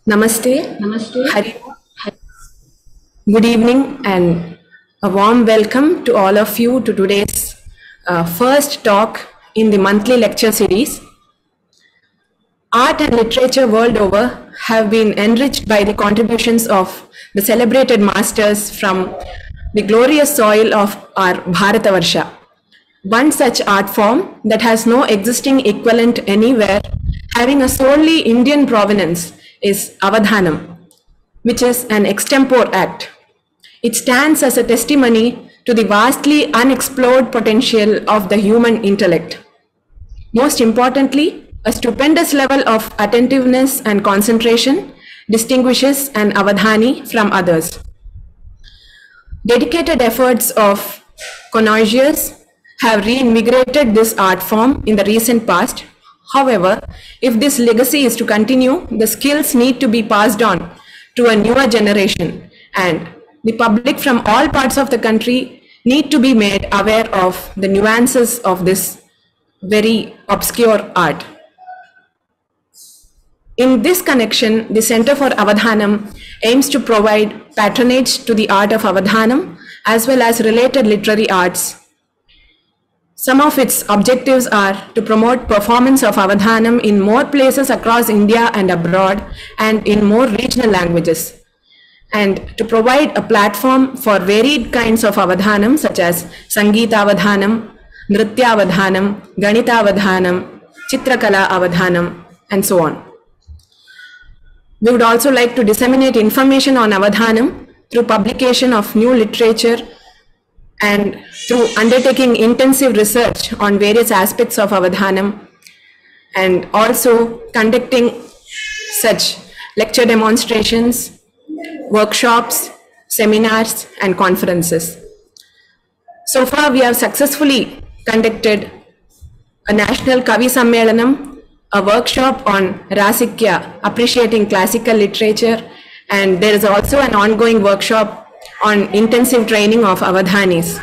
Namaste, Namaste. Hari. Good evening, and a warm welcome to all of you to today's first talk in the monthly lecture series. Art and literature world over have been enriched by the contributions of the celebrated masters from the glorious soil of our Bharatavarsha. One such art form that has no existing equivalent anywhere, having a solely Indian provenance, is Avadhanam, which is an extempore act. It stands as a testimony to the vastly unexplored potential of the human intellect. Most importantly, a stupendous level of attentiveness and concentration distinguishes an Avadhani from others. Dedicated efforts of connoisseurs have reinvigorated this art form in the recent past. However, if this legacy is to continue, the skills need to be passed on to a newer generation, and the public from all parts of the country need to be made aware of the nuances of this very obscure art. In this connection, the Center for Avadhanam aims to provide patronage to the art of Avadhanam as well as related literary arts. Some of its objectives are to promote performance of Avadhanam in more places across India and abroad and in more regional languages, and to provide a platform for varied kinds of Avadhanam such as Sangeeta Avadhanam, Nritya Avadhanam, Ganita Avadhanam, Chitrakala Avadhanam, and so on. We would also like to disseminate information on Avadhanam through publication of new literature and through undertaking intensive research on various aspects of Avadhanam, and also conducting such lecture demonstrations, workshops, seminars, and conferences. So far, we have successfully conducted a National Kavi Sammelanam, a workshop on Rasikya, appreciating classical literature, and there is also an ongoing workshop on intensive training of Avadhanis.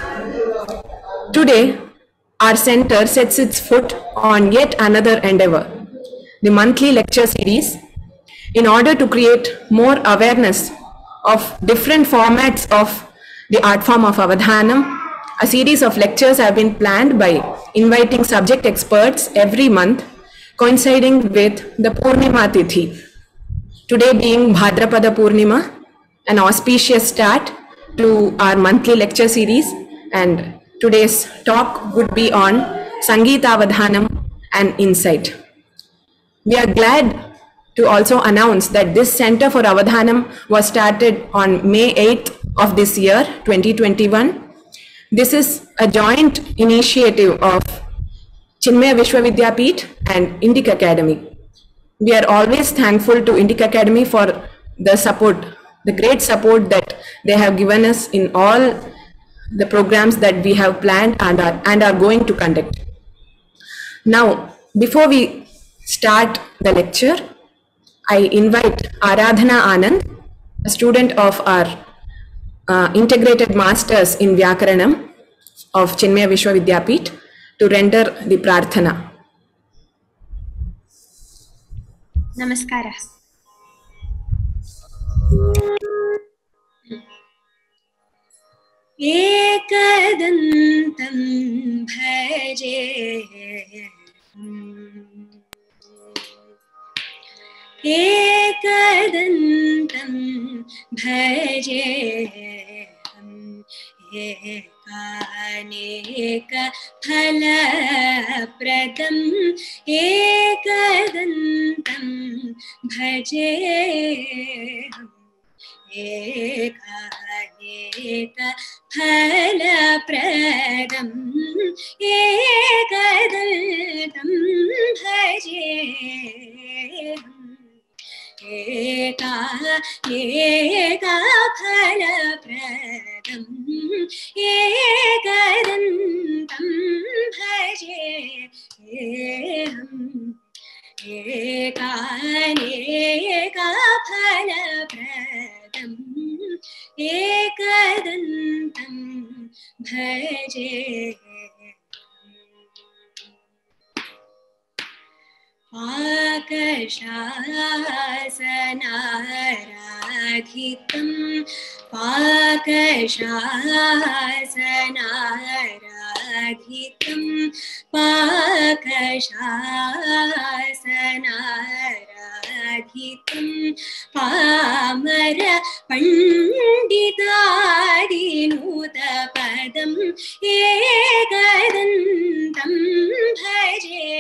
Today, our center sets its foot on yet another endeavor, the monthly lecture series, in order to create more awareness of different formats of the art form of Avadhanam. A series of lectures have been planned by inviting subject experts every month, coinciding with the Purnima Tithi. Today being Bhadrapada Purnima, an auspicious start to our monthly lecture series, and today's talk would be on Sangeeta Avadhanam and Insight. We are glad to also announce that this Center for Avadhanam was started on May 8th of this year, 2021. This is a joint initiative of Chinmaya Vishwavidyapeeth and Indic Academy. We are always thankful to Indic Academy for the support, the great support that they have given us in all the programs that we have planned and are going to conduct. Now, before we start the lecture, I invite Aradhana Anand, a student of our integrated masters in Vyakaranam of Chinmaya Vishwavidyapeeth, to render the prarthana. Namaskara. Ekadantam bhaje Ekadantam bhaje Ekaneka phalapradam Ekadantam bhaje Ekaneka phalapradam Ekadantam bhaje Eka phalapradam Ekadantam bhaje Ekaneka phalapradam Ekadantam bhaje पाकशासनाराधितं पाकशासनाराधितं पाकशासनाराधितं पामर पण्डितादिनुतपदम् एकदन्तं भजे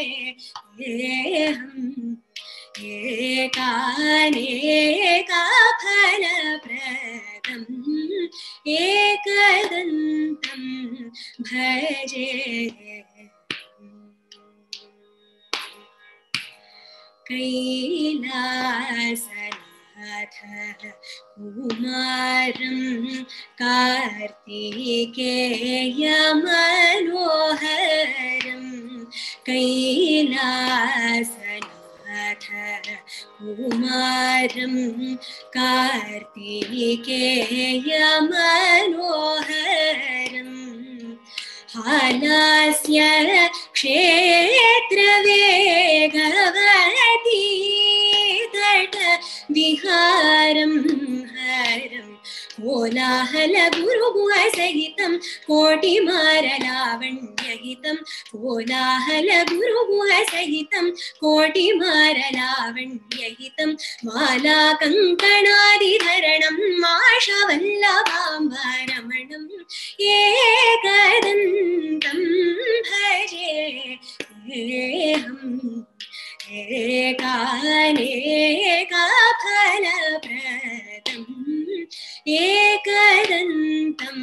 एहम् एकानेकाफलप्रदम् एकदन्तं भजे कैलासनाथ कुमारं कार्तिकेयमनोहरं कैलासनाथ कुमारं कार्तिकेयमनोहरं हालास्य क्षेत्रवेगवती तट विहारं हरं कोलाहल गुरुगुहसहितं कोटिमारलावण्यहितं कोलाहल गुरुगुहसहितं कोटिमारलावण्यहितं माला कङ्कणादिधरणं माषवल्लभाम्बरमणम् एकदन्तं भजे एहम् एकानेकाफलप्रदम् एकदन्तं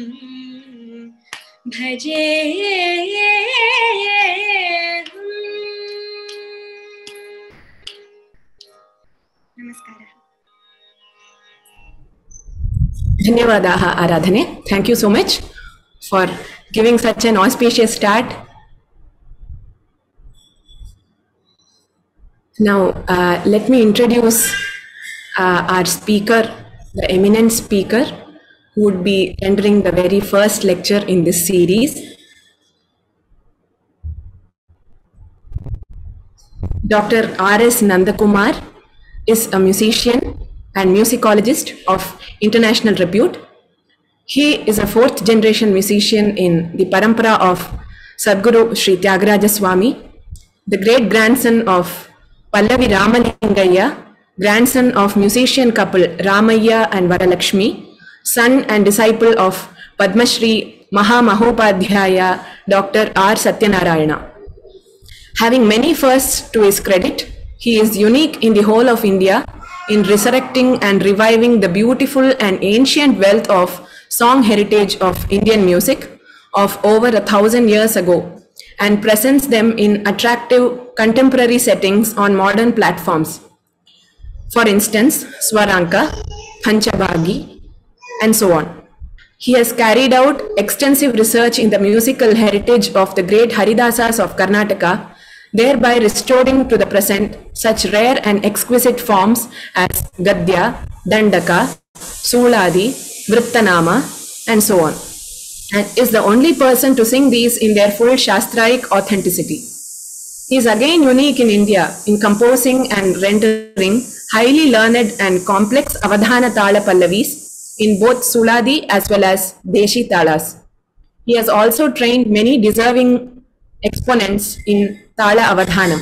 भजे नमस्कारः Dhanyavadaha Aradhane. Thank you so much for giving such an auspicious start. Now, let me introduce our speaker, the eminent speaker, who would be rendering the very first lecture in this series. Dr. R.S. Nandakumar is a musician and musicologist of international repute. He is a fourth generation musician in the parampara of Sadguru Sri Tyagaraja Swami, the great grandson of Pallavi Ramalingayya, grandson of musician couple Ramayya and Varalakshmi, son and disciple of Padma Shri Mahamahopadhyaya Dr. R. Satyanarayana. Having many firsts to his credit, he is unique in the whole of India in resurrecting and reviving the beautiful and ancient wealth of song heritage of Indian music of over 1,000 years ago and presents them in attractive contemporary settings on modern platforms. For instance, Swaranka, Panchabhagi, and so on. He has carried out extensive research in the musical heritage of the great Haridasas of Karnataka, thereby restoring to the present such rare and exquisite forms as Gadya, Dandaka, Suladi, Vrittanama, and so on, and is the only person to sing these in their full Shastraic authenticity. He is again unique in India in composing and rendering highly learned and complex Avadhana Tala Pallavis in both Suladi as well as Deshi Talas. He has also trained many deserving exponents in Tala Avadhanam.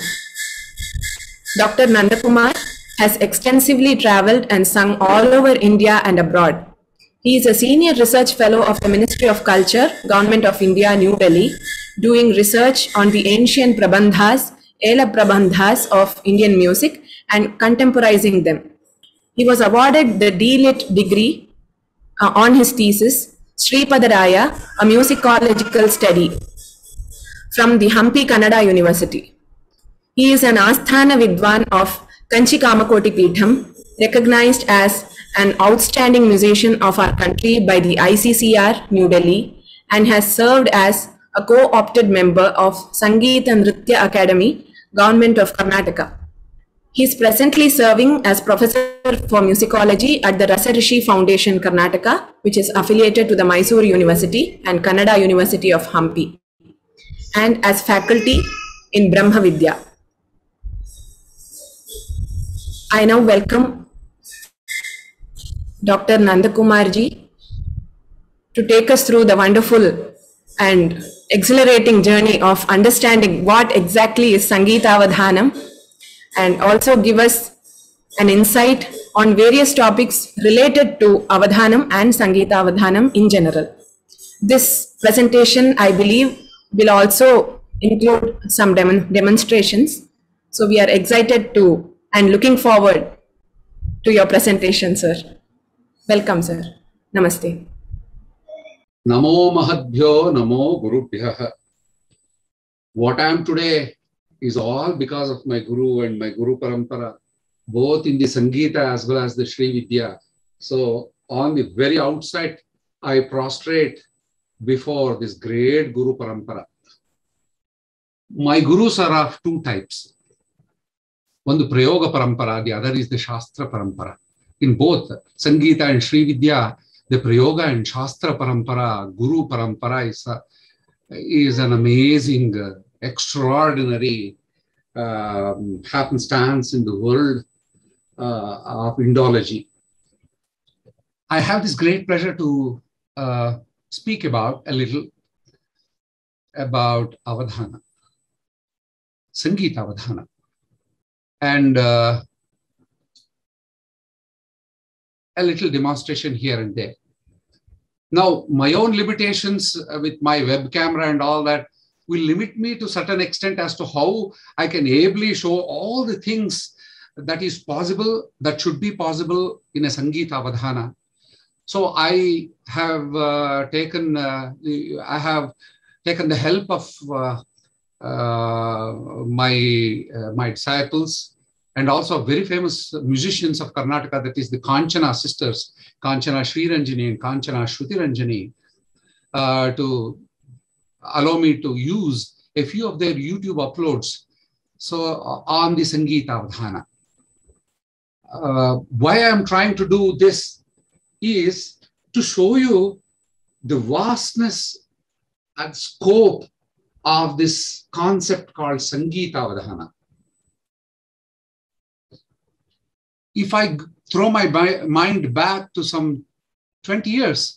Dr. Nandakumar has extensively traveled and sung all over India and abroad. He is a senior research fellow of the Ministry of Culture, Government of India, New Delhi, doing research on the ancient prabandhas, Ela prabandhas of Indian music and contemporizing them. He was awarded the D.Litt degree on his thesis, Sripadaraya, a musicological study, from the Hampi Kannada University. He is an Asthana Vidwan of Kanchi Kamakoti Peetham, recognized as an outstanding musician of our country by the ICCR, New Delhi, and has served as a co-opted member of Sangeet and Nritya Academy, Government of Karnataka. He is presently serving as Professor for Musicology at the Rasarishi Foundation, Karnataka, which is affiliated to the Mysore University and Kannada University of Hampi, and as faculty in Brahma Vidya. I now welcome Dr. Nandakumar ji to take us through the wonderful and exhilarating journey of understanding what exactly is Sangeeta Avadhanam, and also give us an insight on various topics related to Avadhanam and Sangeeta Avadhanam in general. This presentation, I believe, will also include some demonstrations. So we are excited to and looking forward to your presentation, sir. Welcome, sir. Namaste. Namo Mahadbhyo, Namo Gurubhyaha. What I am today is all because of my Guru and my Guru Parampara, both in the Sangeeta as well as the Sri Vidya. So on the very outset, I prostrate before this great Guru Parampara. My Gurus are of two types. One the Prayoga Parampara, the other is the Shastra Parampara. In both Sangeeta and Sri Vidya, the Prayoga and Shastra Parampara, Guru Parampara is an amazing, extraordinary happenstance in the world of Indology. I have this great pleasure to speak a little about Avadhana, Sangeeta Avadhana, and a little demonstration here and there. Now, my own limitations with my web camera and all that will limit me to a certain extent as to how I can ably show all the things that is possible, that should be possible in a Sangeeta Avadhana. So I have taken the help of my disciples, and also very famous musicians of Karnataka, that is the Kanchana sisters, Kanchana Sri Ranjani and Kanchana Shruti Ranjani, to allow me to use a few of their YouTube uploads on the Sangeeta Avadhana. Why I am trying to do this is to show you the vastness and scope of this concept called Sangeeta Avadhana. If I throw my mind back to some 20 years,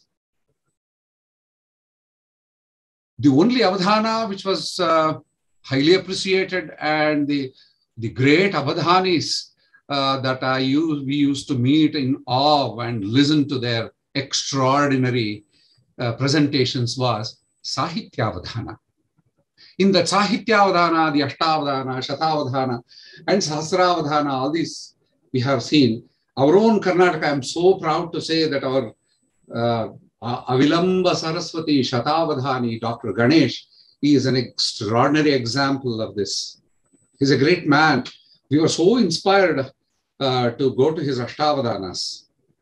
the only Avadhana which was highly appreciated, and the great Avadhanis that we used to meet in awe and listen to their extraordinary presentations was Sahitya Avadhana. In the Sahitya Avadhana, the Ashtavadhana, Shatavadhana, and Sahasravadhana, all these we have seen. Our own Karnataka, I am so proud to say that our Avilamba Saraswati Shatavadhani, Dr. Ganesh, he is an extraordinary example of this. He's a great man. We were so inspired to go to his Ashtavadhanas.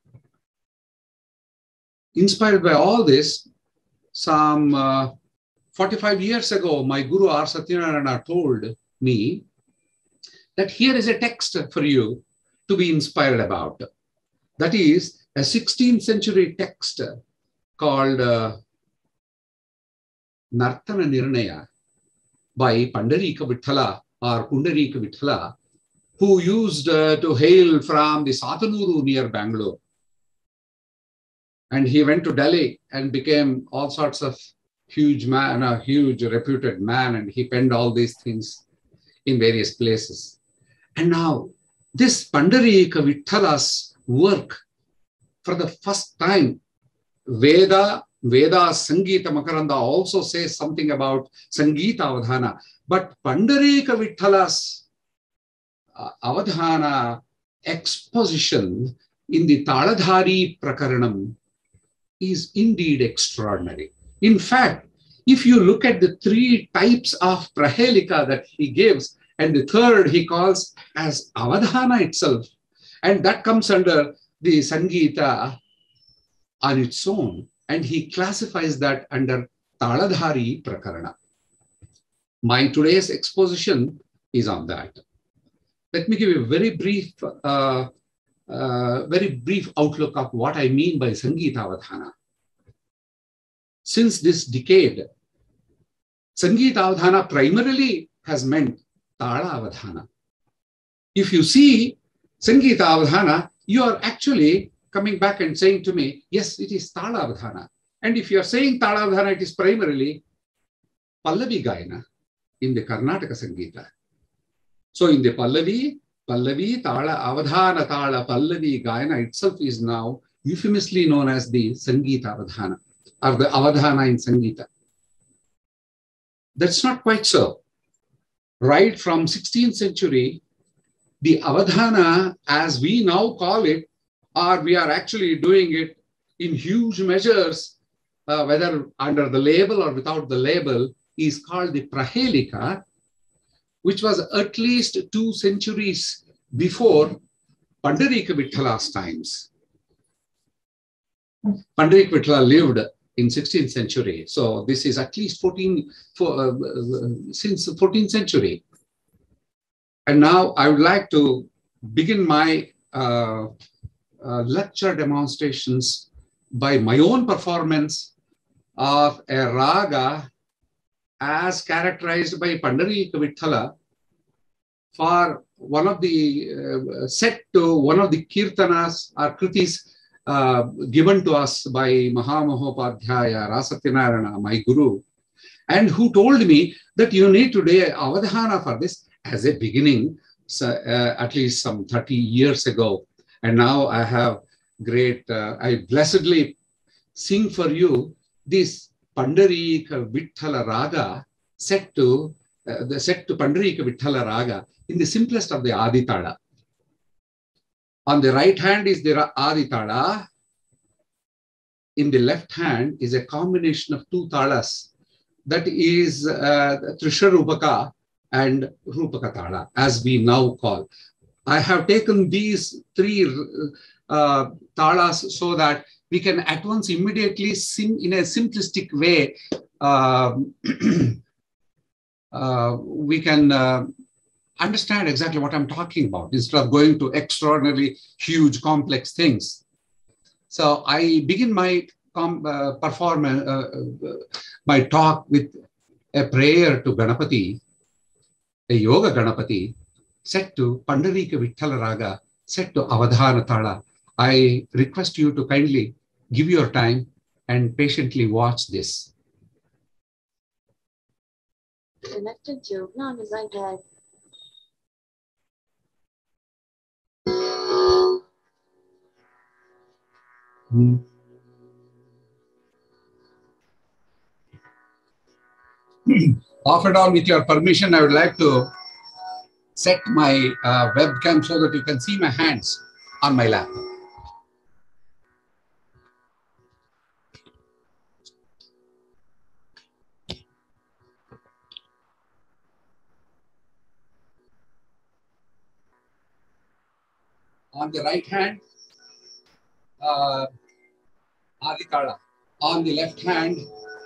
Inspired by all this, some 45 years ago, my Guru R. Satyanarayana told me that here is a text for you to be inspired about. That is a 16th century text called Nartana Nirnaya by Pandarika Vithala or Pundarika Vithala, who used to hail from the Satanuru near Bangalore. And he went to Delhi and became all sorts of huge man, a huge reputed man, and he penned all these things in various places. And now this Pandarika Vitthala's work, for the first time, Veda Sangeeta Makaranda also says something about Sangeeta Avadhana, but Pandarika Vitthala's Avadhana exposition in the Taladhari Prakaranam is indeed extraordinary. In fact, if you look at the three types of Prahelika that he gives, and the third he calls as Avadhana itself, and that comes under the Sangeeta on its own, and he classifies that under Taladhari Prakarana. My today's exposition is on that. Let me give you a very brief outlook of what I mean by Sangeeta Avadhana. Since this decade, Sangeeta Avadhana primarily has meant Tala Avadhana. If you see Sangeeta Avadhana, you are actually coming back and saying to me, yes, it is Tala Avadhana. And if you are saying Tala Avadhana, it is primarily Pallavi Gayana in the Karnataka Sangeeta. So in the Pallavi, Tala, Avadhana, Tala, Pallavi Gayana itself is now euphemistically known as the Sangeeta Avadhana or the Avadhana in Sangeeta. That's not quite so. Right from 16th century, the Avadhana, as we now call it, or we are actually doing it in huge measures, whether under the label or without the label, is called the Prahelika, which was at least 2 centuries before Pandarika Vitthala's times. Pandarika Vitthala lived in 16th century. So this is at least since the 14th century. And now I would like to begin my lecture demonstrations by my own performance of a raga as characterized by Pandarika Vitthala for one of the set to one of the kirtanas or kritis given to us by Mahamahopadhyaya Rasatyanarayana, my guru, and who told me that you need to do Avadhana for this as a beginning, at least some 30 years ago. And now I have great, I blessedly sing for you this Pandarika Vitthala Raga set to Pandarika Vitthala Raga in the simplest of the Aditala. On the right hand is the Aditala. In the left hand is a combination of 2 talas. That is Trishra Rupaka and Rupaka Tala, as we now call. I have taken these 3 talas so that we can at once immediately sing in a simplistic way. We can understand exactly what I'm talking about instead of going to extraordinarily huge, complex things. So I begin my performance, my talk with a prayer to Ganapati, a yoga Ganapati, set to Pandarika Vitthala Raga, set to Avadhana Tala. I request you to kindly give your time and patiently watch this. Connected to none is right head. Off and on, with your permission, I would like to set my webcam so that you can see my hands on my lap. On the right hand, Aditala. On the left hand,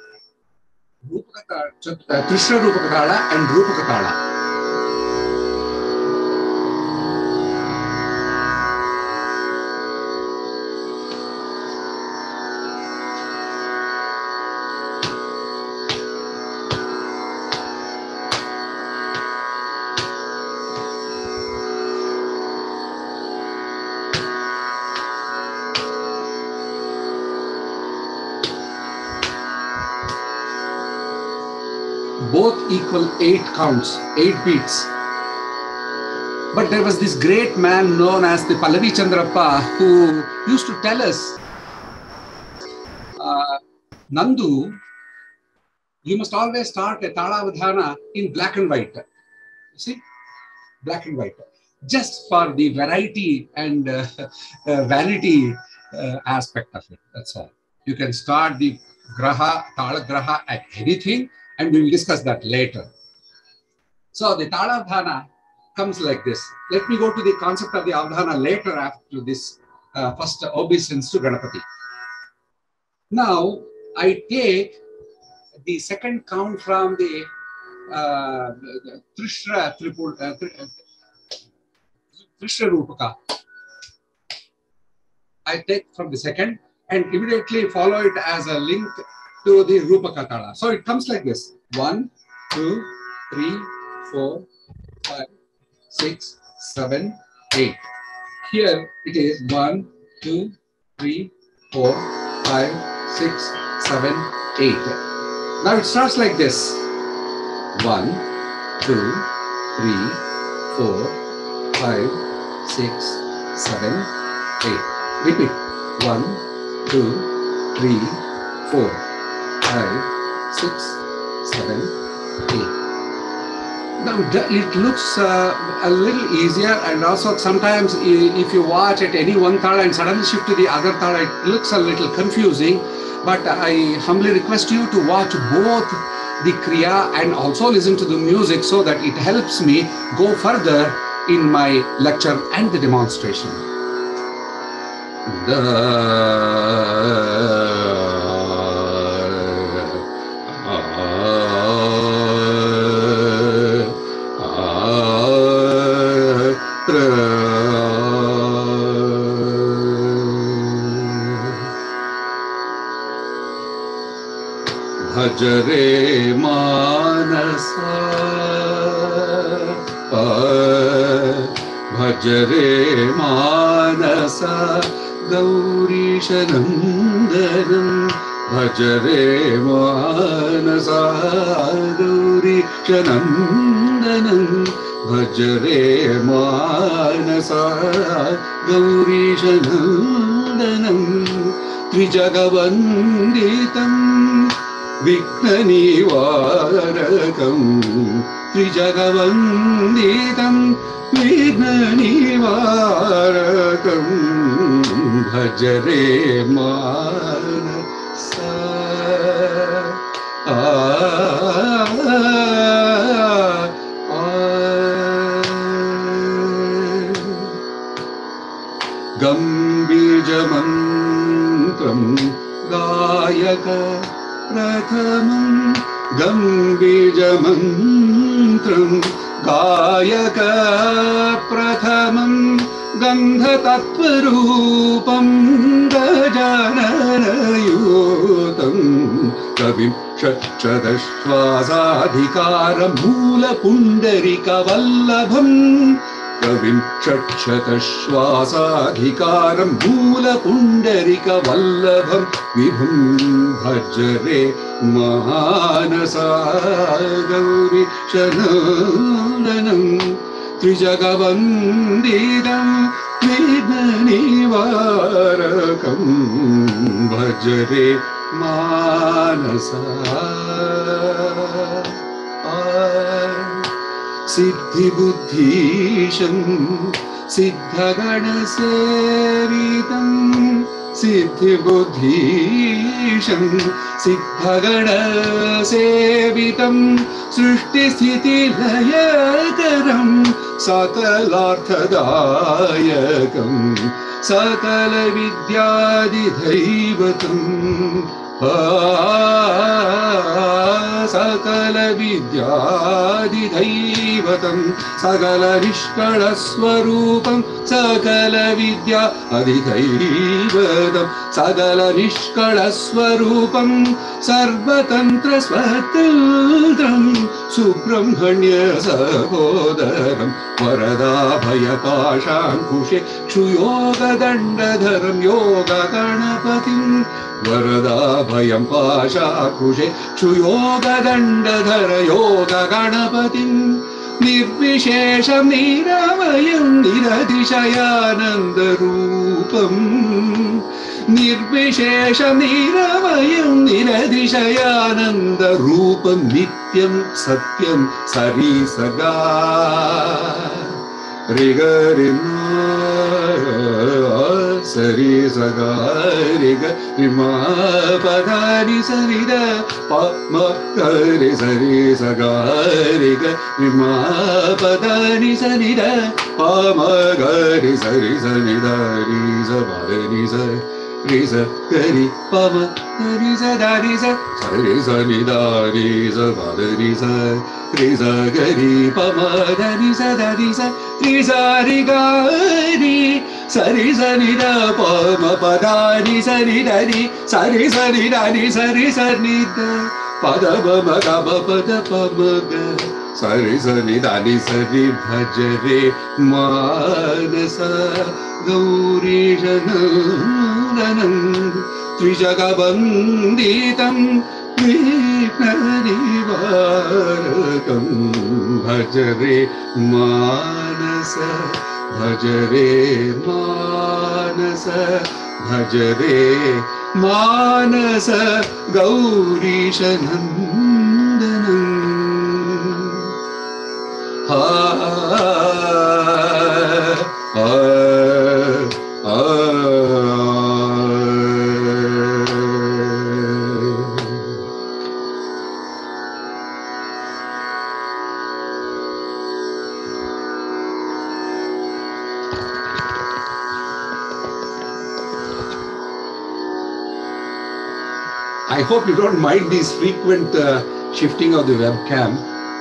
Trishra Rupakatala and Rupakatala. Both equal 8 counts, 8 beats. But there was this great man known as the Pallavi Chandrappa who used to tell us, Nandu, you must always start a Tala Avadhana in black and white. You see, black and white. Just for the variety and vanity aspect of it, that's all. You can start the Graha, Tala Graha at anything, and we will discuss that later. So the Tala Avadhana comes like this. Let me go to the concept of the Avadhana later after this first obeisance to Ganapati. Now, I take the second count from the Trishra Rupaka. I take from the second and immediately follow it as a link to the Rupaka Tala. So it comes like this. 1, 2, 3, 4, 5, 6, 7, 8. here it is 1, 2, 3, 4, 5, 6, 7, 8. Now it starts like this. 1, 2, 3, 4, 5, 6, 7, 8. Repeat. 1, 2, 3, 4, 5, 6, 7, 8. Now it looks a little easier, and also sometimes if you watch at any one thala and suddenly shift to the other thala, it looks a little confusing. But I humbly request you to watch both the Kriya and also listen to the music so that it helps me go further in my lecture and the demonstration. Bhajare Manasa, Bhajare Manasa, Gaurisha Nandanam, Bhajare Manasa, Gaurisha Nandanam, Bhajare Manasa, Gaurisha Nandanam, Trijagavanditam, Vignanivarakam, Trijagavanditam, Vignanivarakam, Bhajare Manasa. Gambijamantram Gayaka Prathamam, Gambijamantram Gayaka Prathamam, Gandhatattvarupam Gajananayutam, Kavim Shachadashvasadhikaram Mula Pundarika Vallabham, Kavim Shachadashvasadhikaram Mula Pundarika Vallabham, Vibhum Bhajare Manasa, Gauri Shanandanam, Trijagavandidam, Vignanivarakam, Bhajare Manasa. Siddhi Buddhisham, Siddhagana Sevitam, Siddhi Buddhisham, Siddhagana Sevitam, Srishti Sthiti Layakaram, Sakalarthadayakam, Sakala Vidyadidhaivatam, Sakala Vidyadidhaivatam, Sakala Nishkala Swarupam, Sakala Vidya Adhidhaivatam, Sakala Nishkala Swarupam, Sarvatantra Swatantram, Subramhanya Sahodaram, Varada Bhayapashankushe, Kshuyoga Dandadharam, Yoga Ganapatim, Varada Bhayam Pashakushe, Kshuyoga Dandadhara, Yoga Ganapatim, Nirvishesham Niramayam, Niradishayananda Rupam, Nirvishesham Niramayam, Niradishayananda Rupam, Nityam Satyam Sarisaga, Rigarima Sarisaga, Rigarima Padani Sarida, Pama Gari Sarisaga, Rigarima Padani Sarida, Pama Gari Sarisanida, Risa Badanisa, Risa Gari Pama Risa Darisa, Sarisanida, Risa Badanisa, Risa Gari Pama Darisa Darisa, Risa Rigari, Sarisanida Pama Padani Saridari, Sarisanidani Sarisanida, Padabama Gaba Padapamaga, Sari sari dani sari bhajare manasa gauri jananam trijagabanditam Vipnadivarakam bhajare manasa bhajare manasa bhajare manasa gaurishanandanam I hope you don't mind this frequent shifting of the webcam.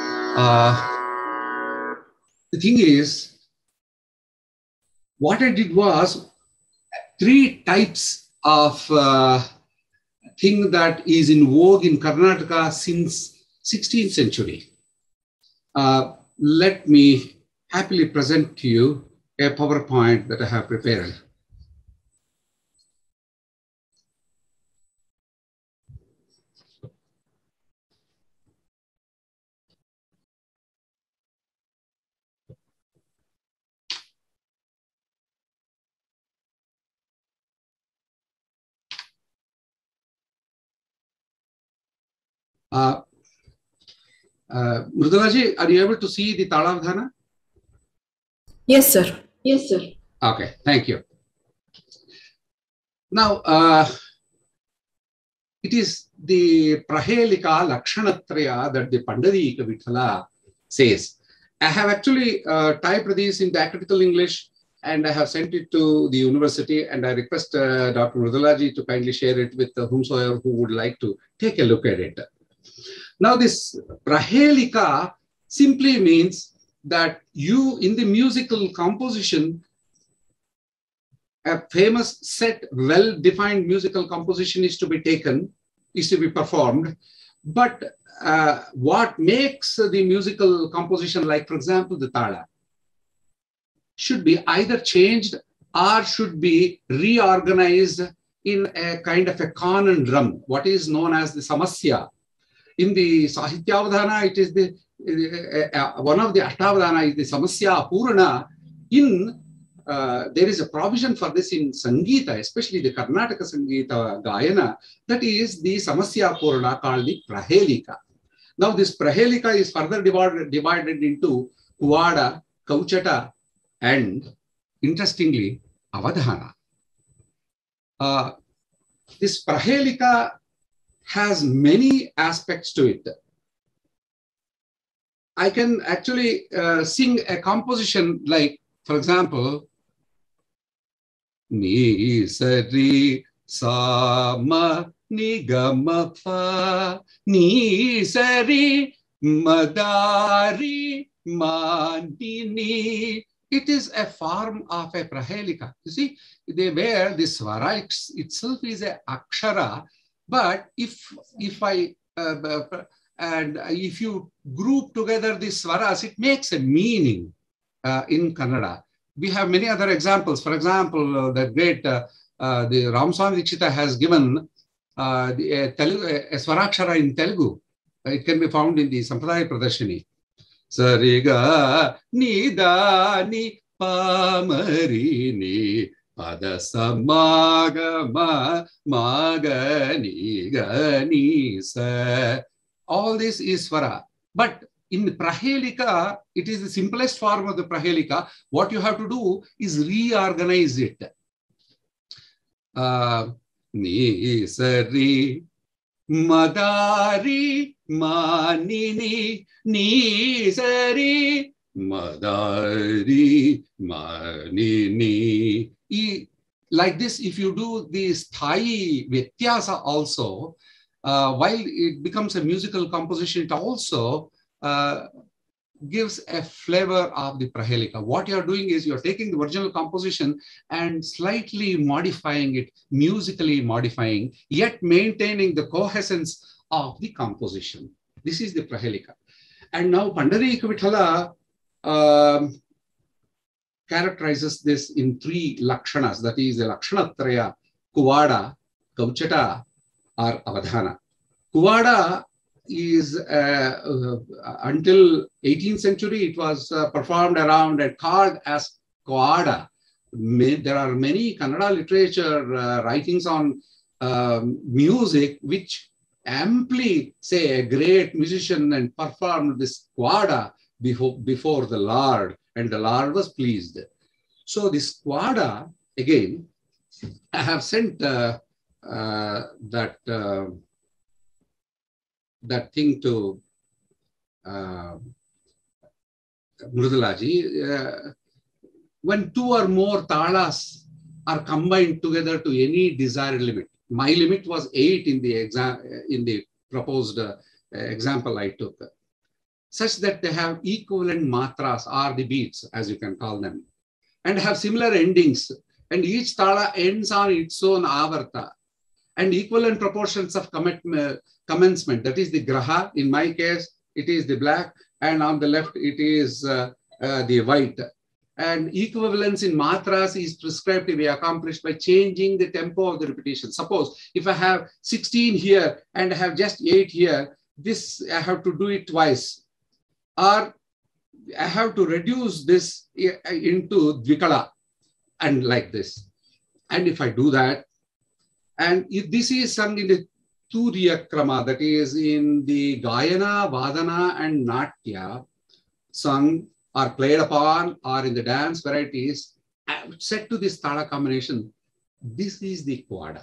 The thing is, what I did was 3 types of thing that is in vogue in Karnataka since 16th century. Let me happily present to you a PowerPoint that I have prepared. Mridulaji, are you able to see the Talavadhana? Yes, sir. Yes, sir. Okay, thank you. Now, it is the Prahelika Lakshanatraya that the Pandadika Vithala says. I have actually typed this in the critical English and I have sent it to the university, and I request Dr. Mridulaji to kindly share it with whomsoever who would like to take a look at it. Now, this Prahelika simply means that you, in the musical composition, a famous set, well-defined musical composition is to be taken, is to be performed. But what makes the musical composition, like, for example, the Tala, should be either changed or should be reorganized in a kind of a conundrum, what is known as the Samasya. In the Sahityavadhana, it is the one of the Ashtavadhana is the Samasya Purana. There is a provision for this in Sangeeta, especially the Karnataka Sangeeta Gayana, that is the Samasya Purana called the Prahelika. Now, this Prahelika is further divided into Kuvada, Kauchata, and interestingly, Avadhana. This Prahelika has many aspects to it. I can actually sing a composition like, for example, Ni Sari Sama Ni Gama Fa Ni Sari Madari Mandini. It is a form of a Prahelika. You see, where the swara itself is a akshara, but if you group together the swaras, it makes a meaning in Kannada. We have many other examples. For example, the great the Ramaswamy Dikshita has given a swarakshara in Telugu. It can be found in the Sampradaya Pradarshini. Sariga nidani pamarini Padasamagama magani ganisa. All this is swara. But in the Prahelika, it is the simplest form of the Prahelika. What you have to do is reorganize it. Ni sari madari manini ni sari madari manini. Like this, if you do the sthai vyatyasa also, while it becomes a musical composition, it also gives a flavor of the Prahelika. What you're doing is you're taking the original composition and slightly modifying it, musically modifying, yet maintaining the cohescence of the composition. This is the Prahelika. And now Pandarika Vithala characterizes this in three lakshanas, that is the Lakshanatraya, Kuvada, Kauchata, or Avadhana. Kuvada is until 18th century, it was performed around and called as Kuvada. There are many Kannada literature writings on music which amply say a great musician and performed this Kuvada before the Lord, and the Lord was pleased. So this Kuvada, again, I have sent that thing to Mridulaji. When two or more talas are combined together to any desired limit, my limit was 8 in the proposed example I took, such that they have equivalent matras, or the beats, as you can call them, and have similar endings, and each tala ends on its own avarta, and equivalent proportions of commencement, that is the graha. In my case, it is the black, and on the left, it is the white. And equivalence in matras is prescribed to be accomplished by changing the tempo of the repetition. Suppose if I have 16 here and I have just 8 here, this I have to do it twice. Or I have to reduce this into dvikala, and like this. And if I do that, and if this is sung in the Turiya Krama, that is in the Gayana, Vadana, and Natya, sung or played upon, or in the dance varieties, set to this tala combination, this is the Kuvada.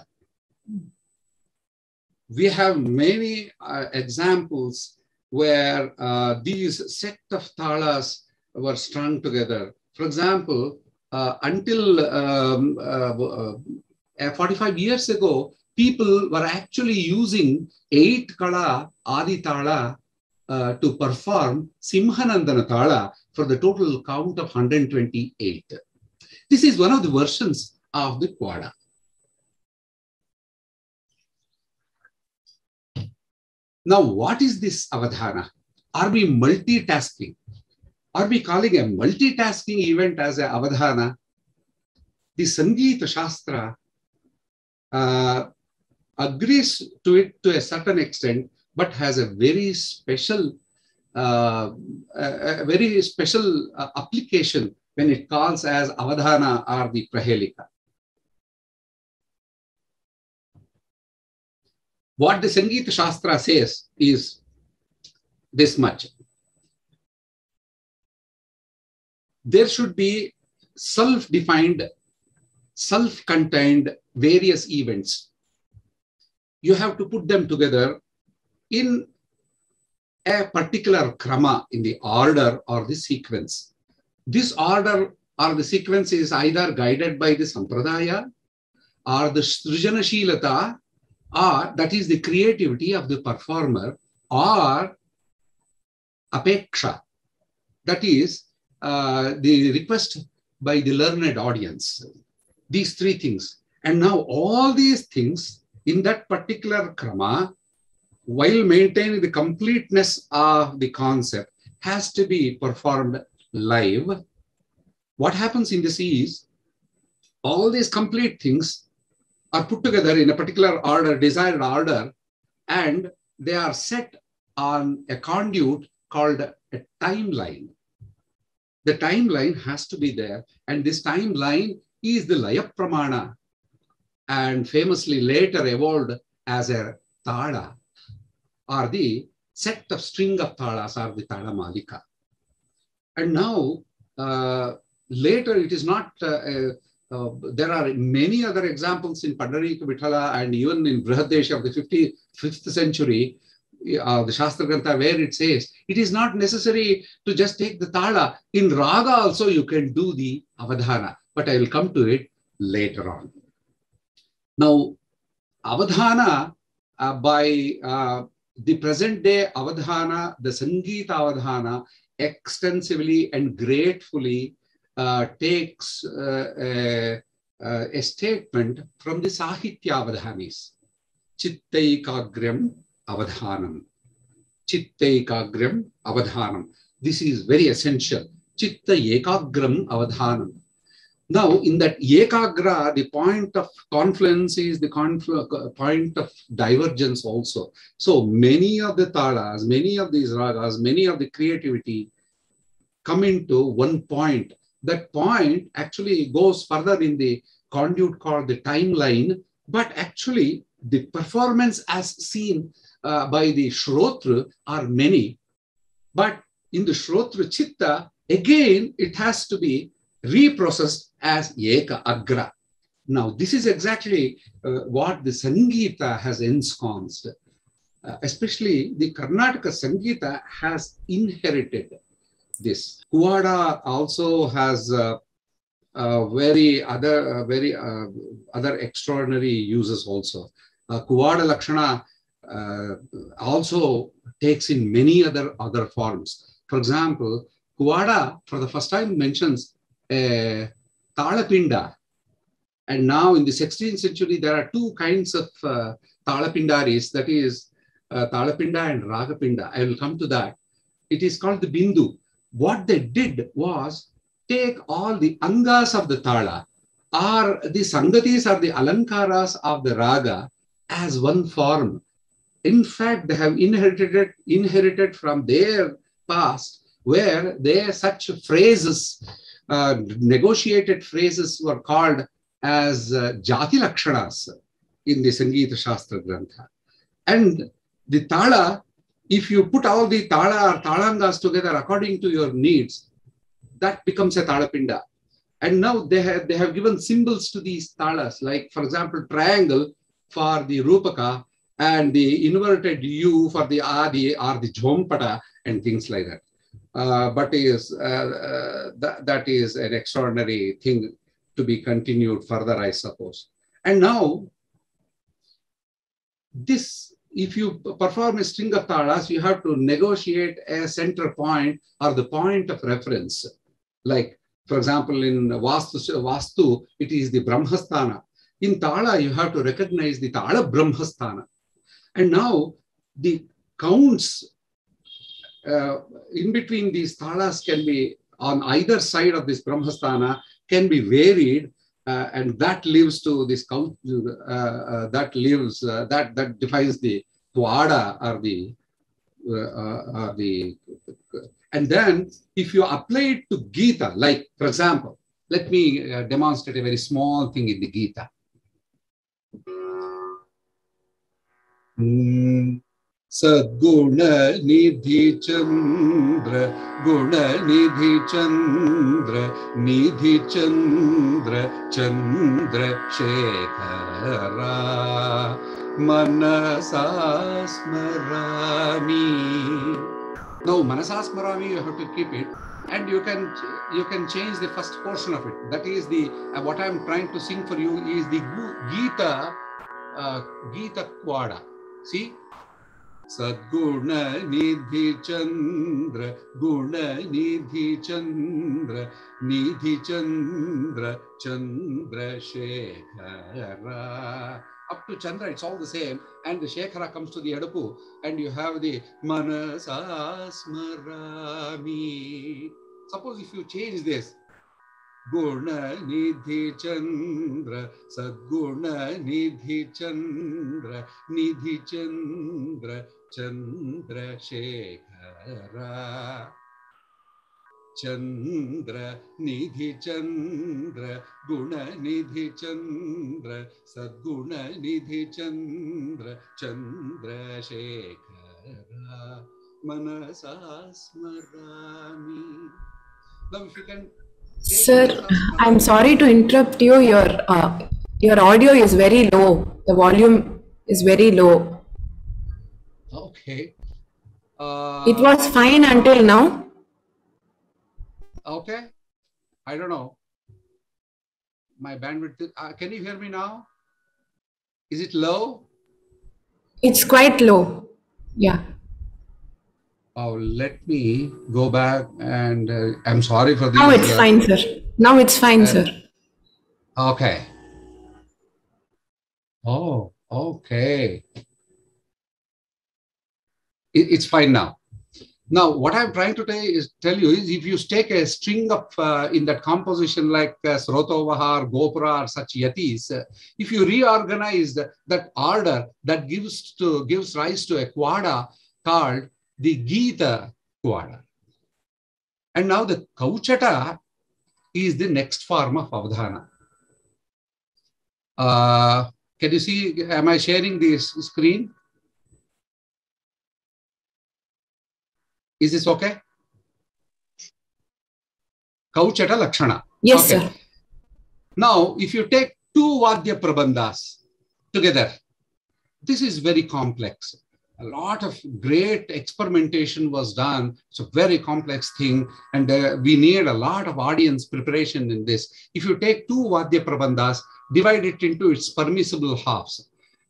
We have many examples where these set of talas were strung together. For example, until 45 years ago, people were actually using 8 kala adi tala to perform Simhanandana tala for the total count of 128. This is one of the versions of the Kuvada. Now, what is this Avadhana? Are we multitasking? Are we calling a multitasking event as a Avadhana? The Sangeeta Shastra agrees to it to a certain extent, but has a very special application when it calls as Avadhana or the Prahelika. What the Sangeeta Shastra says is this much. There should be self-defined, self-contained various events. You have to put them together in a particular krama, in the order or the sequence. This order or the sequence is either guided by the sampradaya or the srijanashilata, or that is the creativity of the performer, or apeksha, that is the request by the learned audience. These 3 things. And now all these things in that particular krama, while maintaining the completeness of the concept, has to be performed live. What happens in this is, all these complete things are put together in a particular order, desired order, and they are set on a conduit called a timeline. The timeline has to be there, and this timeline is the Laya Pramana, and famously later evolved as a Tala, or the set of string of talas, or the Tala Malika. And now, later it is not, there are many other examples in Pandarika Vithala and even in Brihadesha of the 5th century, the Shastra Grantha, where it says, it is not necessary to just take the Tala. In Raga also you can do the Avadhana, but I will come to it later on. Now, Avadhana, by the present day Avadhana, the Sangeeta Avadhana, extensively and gratefully takes a statement from the Sahitya Avadhanis. Chittaikagram Avadhanam. Chitta ekagram avadhanam. This is very essential. Chitta ekagram avadhanam. Now, in that ekagra, the point of confluence is the point of divergence also. So many of the talas, many of these ragas, many of the creativity come into one point. That point actually goes further in the conduit called the timeline, but actually the performance as seen by the Shrotra are many. But in the Shrotra Chitta, again, it has to be reprocessed as Eka Agra. Now, this is exactly what the Sangeeta has ensconced. Especially the Karnataka Sangeeta has inherited this. Kuvada also has very other extraordinary uses also. Kuvada Lakshana also takes in many other forms. For example, Kuvada for the first time mentions Talapinda. And now in the 16th century, there are two kinds of Talapindaris, that is Talapinda and Ragapinda. I will come to that. It is called the Bindu. What they did was take all the angas of the Tala or the Sangatis or the Alankaras of the Raga as one form. In fact, they have inherited from their past, where such phrases, negotiated phrases were called as Jati Lakshanas in the Sangeeta Shastra Grantha. And the Tala, if you put all the Tala or Talangas together according to your needs, that becomes a Talapinda. And now they have given symbols to these Talas, like, for example, triangle for the Rupaka and the inverted U for the Adi or the Jhompata and things like that. But that is an extraordinary thing to be continued further, I suppose. And now, this, if you perform a string of talas, you have to negotiate a center point or the point of reference. Like, for example, in Vastu, it is the Brahmasthana. In Tala, you have to recognize the Tala Brahmasthana. And now, the counts in between these talas can be on either side of this Brahmasthana can be varied, and that leads to this count. That defines the Twada or the. And then, if you apply it to Gita, like, for example, let me demonstrate a very small thing in the Gita. Sadguna Nidhi Chandra, Guna Nidhi Chandra, Nidhi Chandra, Chandra Shekhara, Manasasmarami. Now, Manasasmarami, you have to keep it, and you can change the first portion of it. That is the what I am trying to sing for you is the Gita Kwada. See. Sadguna Nidhi Chandra, Guna Nidhi Chandra, Nidhi Chandra, Chandra Shekhara. Up to Chandra, it's all the same. And the Shekhara comes to the Edapu, and you have the Manasasmarami. Suppose if you change this, Guna Nidhi Chandra, Sadguna Nidhi Chandra, Nidhi Chandra, Chandra Shekhara. Chandra Nidhi Chandra, Guna Nidhi Chandra, Sadguna Nidhi Chandra, Chandra Shekhara, Manasasmarami. Now if you can. Sir, I'm sorry to interrupt you. Your audio is very low. The volume is very low. Okay. It was fine until now. Okay. I don't know. My bandwidth. Can you hear me now? Is it low? It's quite low. Yeah. Oh, let me go back and I'm sorry for this. Now it's fine, sir. Now it's fine, sir. Okay. Oh, okay. It's fine now. Now, what I'm trying to tell you is, if you take a string of in that composition like Srotovahar, Gopura, or such yatis, if you reorganize that order, that gives rise to a quada called the Gita quada. And now the Kauchata is the next form of Avadhana. Can you see? Am I sharing this screen? Is this okay? Kauchata Lakshana. Yes, okay. sir. Now, if you take two Vadya Prabandhas together, this is very complex. A lot of great experimentation was done. It's a very complex thing, and we need a lot of audience preparation in this. If you take two Vadya Prabandhas, divide it into its permissible halves,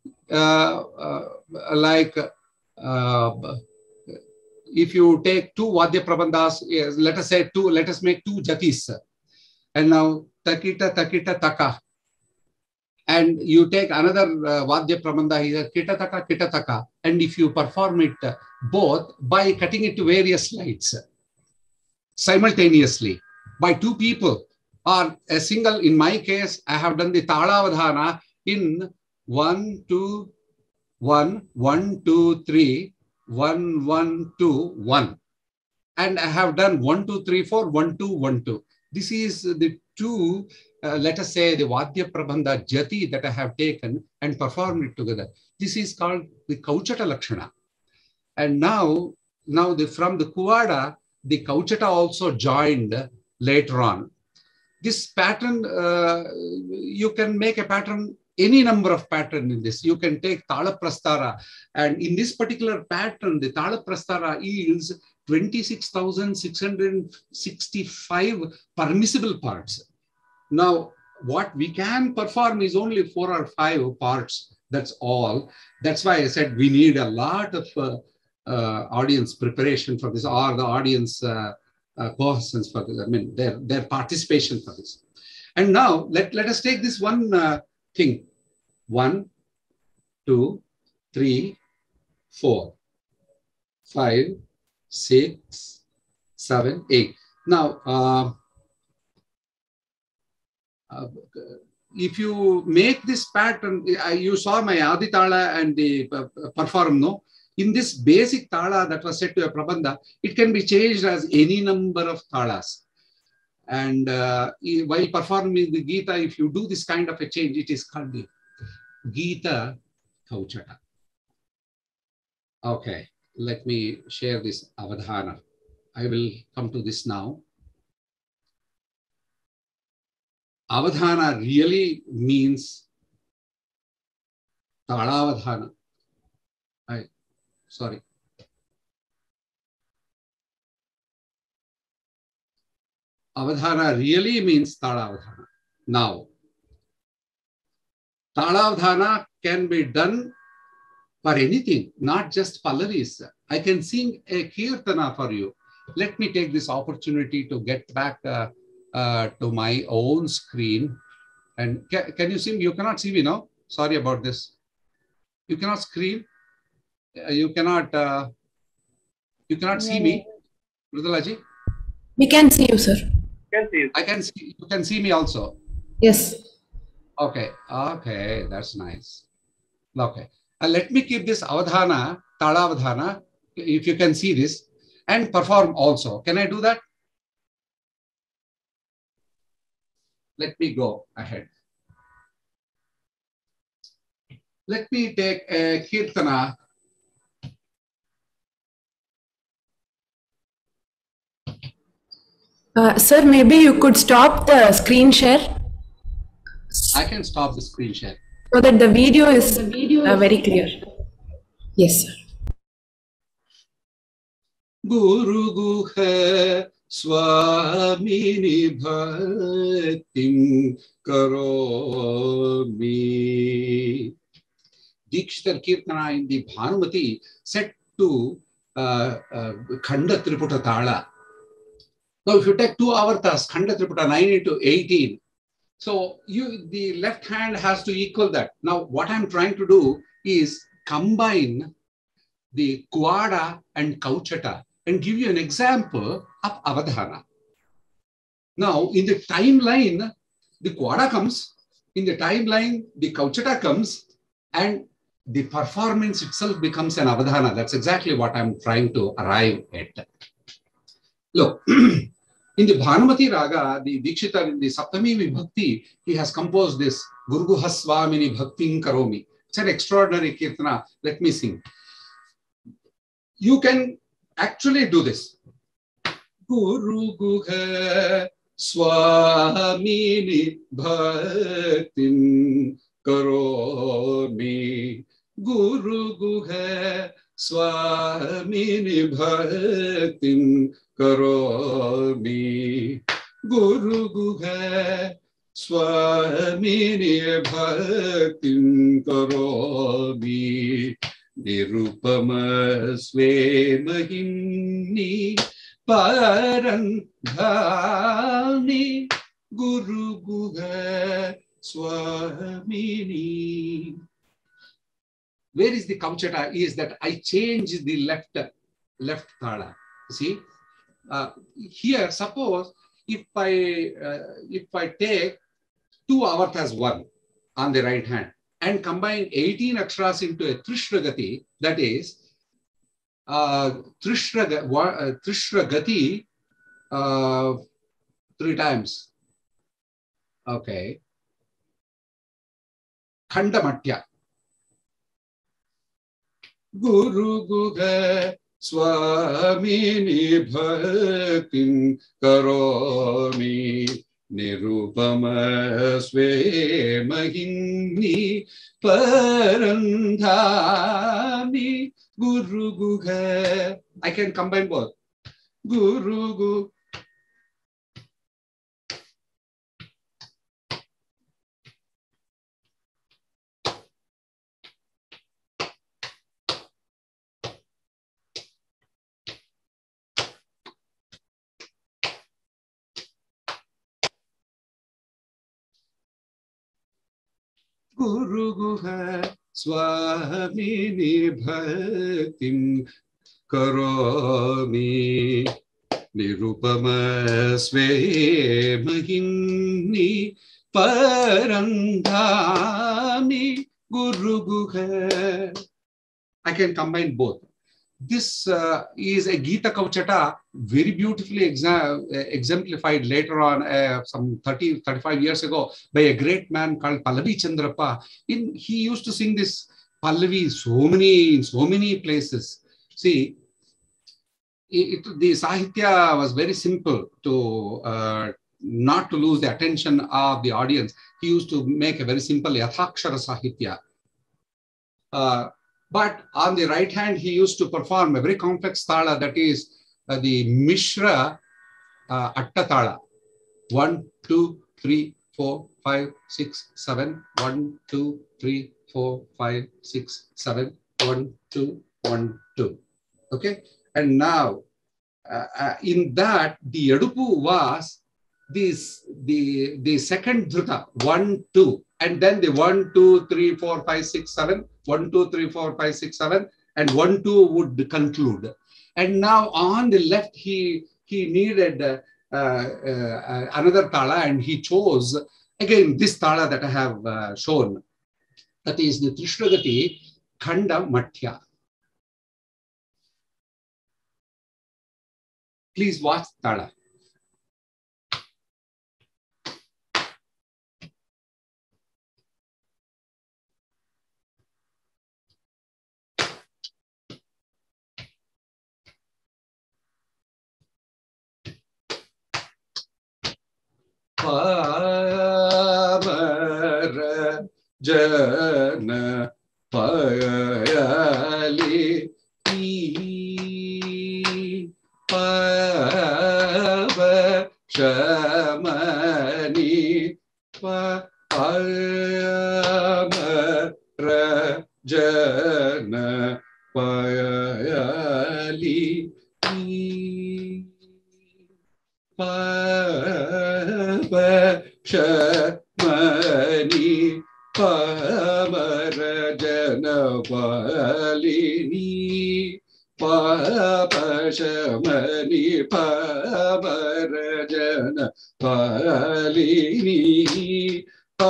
if you take two Vadya Prabandhas, let us make two jatis. And now Takita, Takita, Taka. And you take another Vadya Prabandha, here, Kita Taka, Kita Taka. And if you perform it both by cutting it to various slides simultaneously by two people or a single, in my case, I have done the Talavadhana in 1, 2, 1, 1, 2, 3. 1, 1, 2, 1. And I have done 1, 2, 3, 4, 1, 2, 1, 2. This is the two, let us say, the Vadya Prabandha Jati that I have taken and performed it together. This is called the Kauchata Lakshana. And now from the Kuvada, the Kauchata also joined later on. This pattern, you can make a pattern, any number of patterns in this. You can take Tala Prastara, and in this particular pattern, the Tala Prastara yields 26,665 permissible parts. Now, what we can perform is only 4 or 5 parts. That's all. That's why I said we need a lot of audience preparation for this, or the audience cohesence for this. I mean, their participation for this. And now let us take this one thing. 1, 2, 3, 4, 5, 6, 7, 8. Now, if you make this pattern, you saw my Adi Tala and the perform, no? In this basic Tala that was set to a Prabandha, it can be changed as any number of Talas. And while performing the Gita, if you do this kind of a change, it is called the Gita Kauchata. Okay, let me share this Avadhana. I will come to this now. Avadhana really means Talavadhana. Sorry. Avadhana really means Talavadhana. Now, Talavadhana can be done for anything, not just Pallavis. I can sing a Kirtana for you. Let me take this opportunity to get back to my own screen. And can you see me? You cannot see me now. Sorry about this. You cannot screen. You cannot see me, Mridulaji? We can see you, sir. I can see, you can see me also. Yes. Okay, okay, that's nice. Okay, let me keep this Avadhana, Talavadhana, if you can see this, and perform also. Can I do that? Let me go ahead. Let me take a Kirtana. Sir, maybe you could stop the screen share. I can stop the screen share. So that the video is very clear. Yes, sir. Guru Guha Swamini Bhaktim Karomi. Dikshitar Kirtana in the Bhanumati set to Khanda Triputa Tala. Now, if you take 2 avartas, Khanda Triputa 9 into 18, so the left hand has to equal that. Now, what I'm trying to do is combine the Kuada and Kauchata and give you an example of Avadhana. Now, in the timeline, the Kuada comes, in the timeline, the Kauchata comes, and the performance itself becomes an Avadhana. That's exactly what I'm trying to arrive at. Look, in the Bhanumati Raga, the Dikshita, in the Saptami Vibhakti, he has composed this Guru Guhaswamini Bhaktin Karomi. It's an extraordinary kirtana. Let me sing. You can actually do this. Guru Guha Swamini Bhaktin Karomi. Guru Guha Swamini Bhaktin Karomi. Guru Guha Swamini Bhaktin Karomi. Nirupama Sve Mahimni Parandhani Guru Guha Swamini. Where is the Kauchata? Is that I change the left thala. See, here suppose if I take 2 avartas 1 on the right hand and combine 18 aksharas into a Trishragati, that is Trishragati 3 times. Okay. Khandamatya. Guru Guha Swamini Bhaktin Karomi. Nirupama Sve Mahimni Parandhani Guru Guha. I can combine both. Guru Guha. Guru Guha Swamini Bhaktin Karomi. Nirupama Sve Mahimni Parandhani Guru Guha. I can combine both. This is a Gita Kauchata, very beautifully exemplified later on, some 35 years ago, by a great man called Pallavi Chandrappa. He used to sing this Pallavi in so many places. See, the Sahitya was very simple to not to lose the attention of the audience. He used to make a very simple Yathakshara Sahitya. But on the right hand, he used to perform a very complex thala, that is the Mishra Atta Thala. 1, 2, 3, 4, 5, 6, 7. 1, 2, 3, 4, 5, 6, 7. 1, 2, 1, 2. Okay. And now, in that, the Edupu was the second dhruta, 1, 2. And then the 1, 2, 3, 4, 5, 6, 7, 1, 2, 3, 4, 5, 6, 7, and 1, 2 would conclude. And now on the left, he needed another thala, and he chose again this thala that I have shown. That is the Trishragati Khanda Matya. Please watch thala. Pamara Jana Payali Pava Shamani Pamara Jana Payali Pava Shamani Pamara Jana Palini Shamani Pavarajana Palini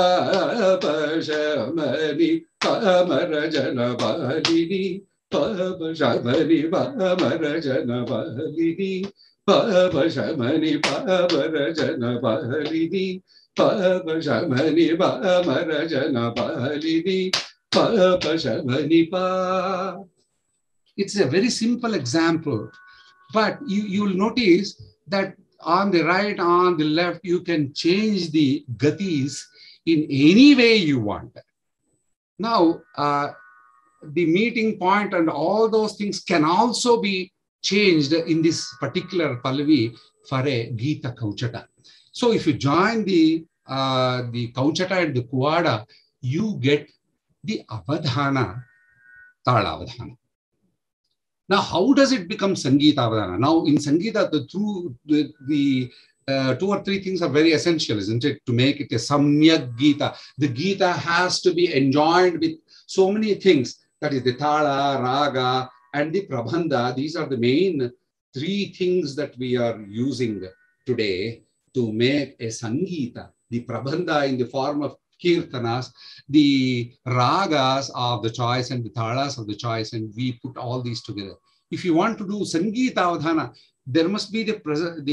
Shamani Pamarajana Palini Shamani Pamarajana Palini Shamani Pamarajana Palini Shamani Pamarajana Palini Shamani Pa. It's a very simple example, but you'll notice that on the right, on the left, you can change the gatis in any way you want. Now, the meeting point and all those things can also be changed in this particular Pallavi for a Gita Kauchata. So if you join the Kauchata and the Kuada, you get the Avadhana, Tala Avadhana. Now, how does it become Sangeeta Avadhana? Now, in Sangeeta, the two or three things are very essential, isn't it? To make it a Samyak Gita. The Gita has to be enjoined with so many things. That is the Tala, Raga, and the Prabandha. These are the main three things that we are using today to make a Sangeeta. The Prabandha in the form of Kirtanas, the Ragas of the choice and the Talas of the choice, and we put all these together. If you want to do Sangeeta Avadhana, there must be the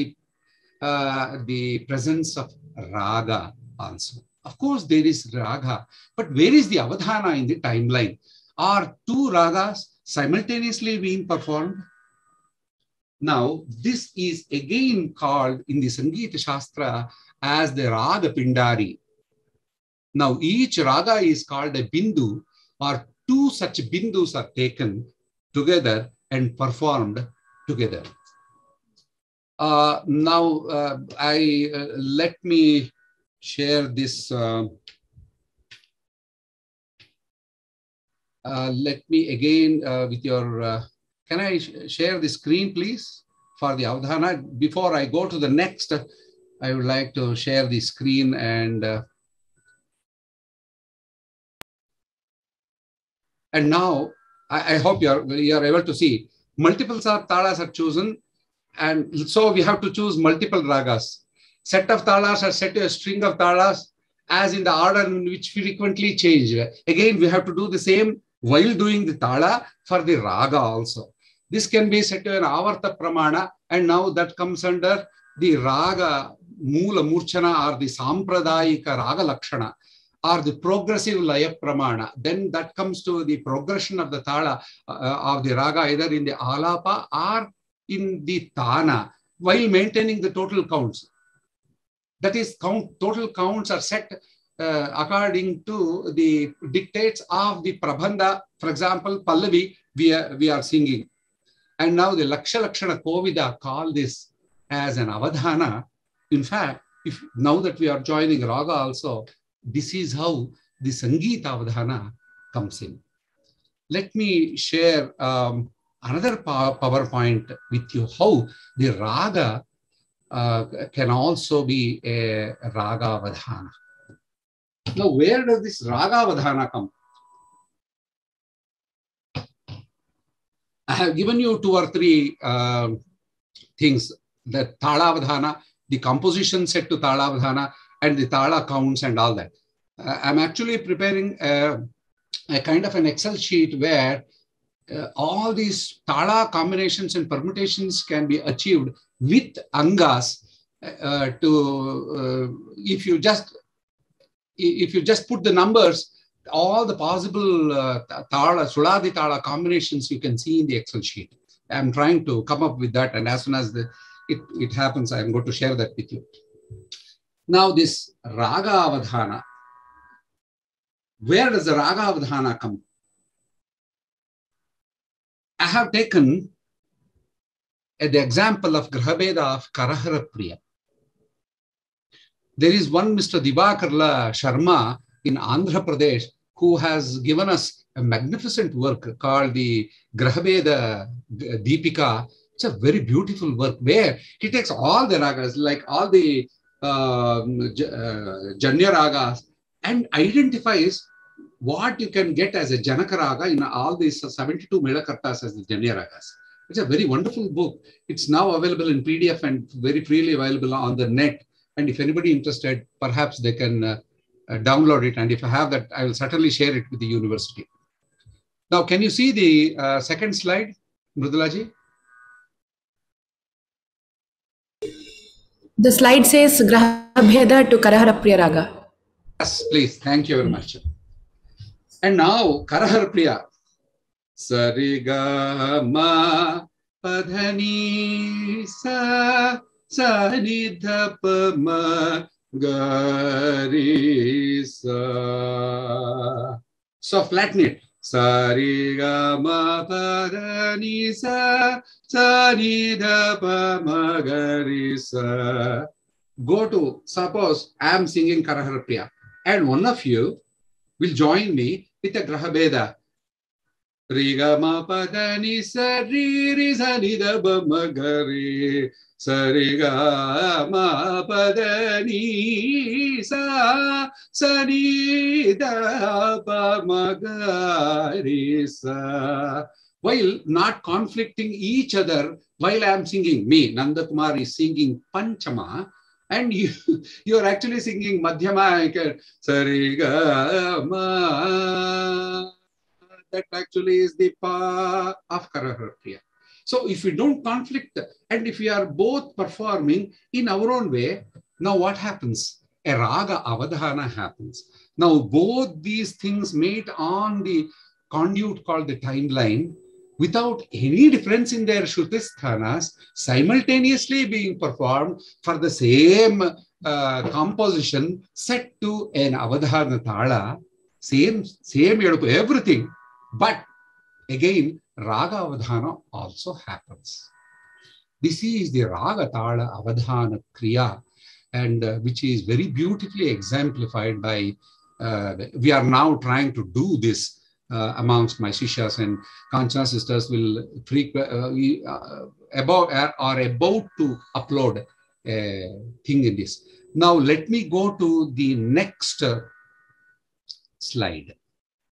presence of Raga also. Of course, there is Raga, but where is the Avadhana in the timeline? Are two Ragas simultaneously being performed? Now, this is again called in the Sangeeta Shastra as the Raga Pindari. Now, each raga is called a bindu, or two such bindus are taken together and performed together. Let me share this. Let me again with your, can I share the screen, please, for the Avadhana? Before I go to the next, I would like to share the screen and now, I hope you are able to see, multiple talas are chosen, and so we have to choose multiple ragas. Set of talas are set to a string of talas as in the order in which frequently change. Again, we have to do the same while doing the tala for the raga also. This can be set to an avarta pramana, and now that comes under the raga mula murchana or the sampradayika raga lakshana, or the progressive laya pramana. Then that comes to the progression of the tala of the raga, either in the alapa or in the tana, while maintaining the total counts. That is, total counts are set according to the dictates of the prabandha. For example, Pallavi, we are singing. And now the Laksha Lakshana Kovida call this as an Avadhana. In fact, now that we are joining raga also, this is how the Sangeeta Avadhana comes in. Let me share another PowerPoint with you, how the raga can also be a raga Avadhana. Now, where does this raga Avadhana come? I have given you 2 or 3 things, the Tala Avadhana, the composition set to Tala Avadhana, and the Tala counts and all that. I'm actually preparing a kind of an Excel sheet where all these Tala combinations and permutations can be achieved with Angas if you just put the numbers, all the possible Tala, Suladi Tala combinations you can see in the Excel sheet. I'm trying to come up with that, and as soon as it happens, I'm going to share that with you. Now, this Raga Avadhana, where does the Raga Avadhana come? I have taken the example of Grahabeda of Karahara Priya. There is one Mr. Divakarla Sharma in Andhra Pradesh who has given us a magnificent work called the Grahabeda Deepika. It's a very beautiful work where he takes all the ragas, like all the Janya ragas, and identifies what you can get as a Janaka raga in all these 72 Melakartas as the Janya ragas. It's a very wonderful book. It's now available in PDF and very freely available on the net. And if anybody interested, perhaps they can download it. And if I have that, I will certainly share it with the university. Now, can you see the second slide, Mridulaji? The slide says Grahabheda to Karaharapriya Raga. Yes, please. Thank you very much. And now, Karaharapriya. Sariga ma padhani sa sanidhapa ma gari sa. So flatten it. Sariga ma padhani sa sanidhapa ma gari sa. Go to, suppose I am singing Karaharapriya and one of you will join me with a Grahabheda. Riga ma padani sa ri ri sa ni da ba ma ga ri sa ri ga ma padani sa sa ni da ba ma ga ri sa. While not conflicting each other, while I am singing, me, Nanda Kumar is singing Panchama, and you are actually singing Madhyama, sa ri ga ma. That actually is the pa of Karaharapriya. So if we don't conflict and if we are both performing in our own way, now what happens? A raga avadhana happens. Now both these things meet on the conduit called the timeline without any difference in their Shrutisthhanas, simultaneously being performed for the same composition set to an avadhana thala, same everything. But again, Raga Avadhana also happens. This is the Raga Tala Avadhana Kriya, and which is very beautifully exemplified by, we are now trying to do this amongst my Shishyas, and Kanchana sisters will about to upload a thing in this. Now let me go to the next slide.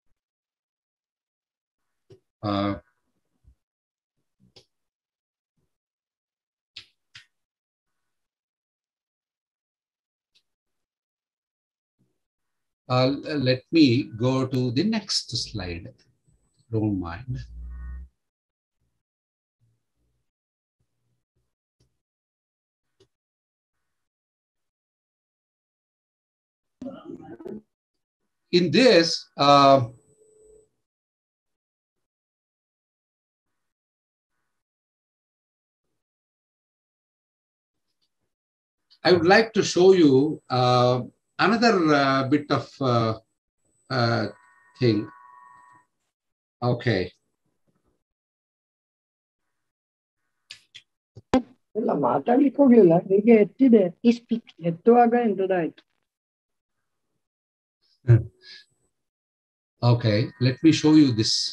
Let me go to the next slide. Don't mind. In this, I would like to show you another bit of thing. Okay. Okay, let me show you this.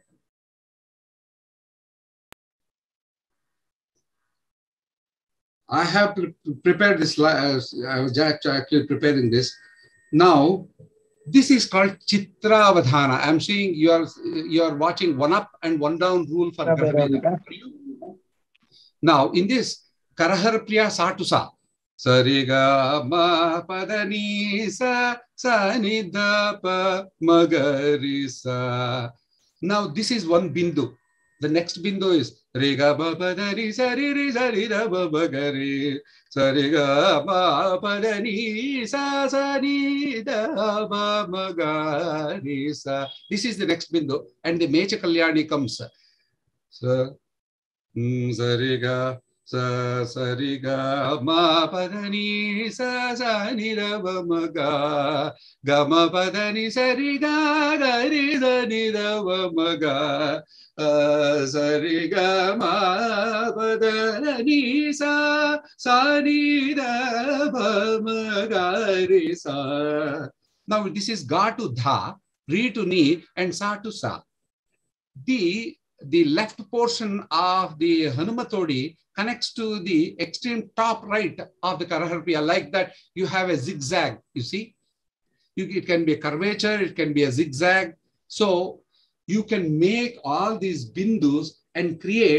I have prepared this. I was actually preparing this. Now, this is called Chitra Avadhana. I'm seeing you are watching one up and one down rule for Grahabheda. Now, in this, Karaharapriya sa to sa. Sa ri ga ma pa da ni sa sa ni da pa ma ga ri sa. Now, this is one bindu. The next bindu is re ga ba pa da ri sa ri da ba ba ga ri sa ri ga ma pa da ni sa sa ni da ba ma ga ri sa. This is the next bindu, and the Mecha Kalyani comes. So, sa ri ga sa ri ga ma pa da ni sa sa ni da ba ma ga ma pa da ni sa ri ga ri sa ni da ba ma ga. Sa ri ga ma pa da ni sa sa ni da ba ma ga ri sa. Now this is ga to dha, re to ni, and sa to sa. The left portion of the Hanumatodi connects to the extreme top right of the Karaharapriya. Like that, you have a zigzag, you see. It can be a curvature, it can be a zigzag. So you can make all these bindus and create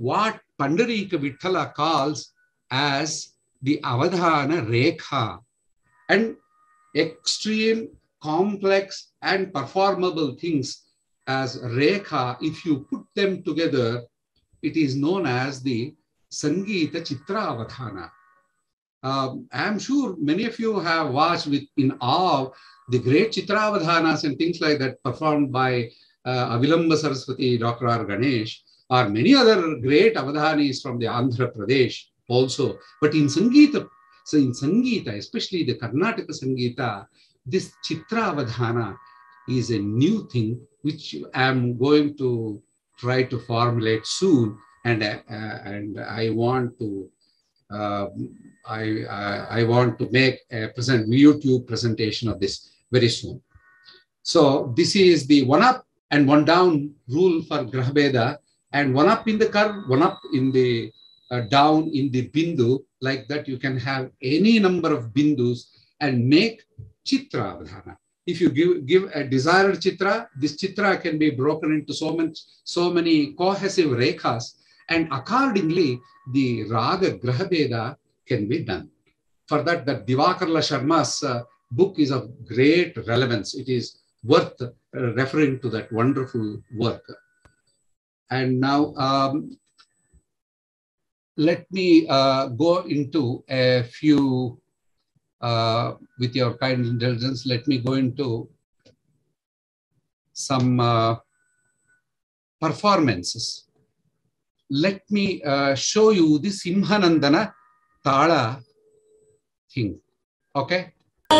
what Pandarika Vithala calls as the Avadhana Rekha, and extreme, complex and performable things as Rekha, if you put them together, it is known as the Sangeeta Chitra Avadhana. I'm sure many of you have watched in awe the great Chitra Avadhanas and things like that performed by Avilamba Saraswati, Dr. R. Ganesh, or many other great Avadhanis from the Andhra Pradesh also. But in Sangeeta, especially the Karnataka Sangeeta, this Chitra Avadhana is a new thing which I'm going to try to formulate soon, and I want to I want to make a YouTube presentation of this very soon. So this is the one up and one down rule for Graha Bheda, and one up in the curve, one up in the down in the bindu. Like that, you can have any number of bindus and make Chitra Avadhana. If you give a desired Chitra, this Chitra can be broken into so many cohesive rekhas, and accordingly, the Raga Graha Bheda can be done. For that, the Divakarla Sharma's book is of great relevance. It is worth referring to that wonderful work. And now, let me go into a few, with your kind indulgence, let me go into some performances. Let me show you the Simhanandana Tala thing. Okay?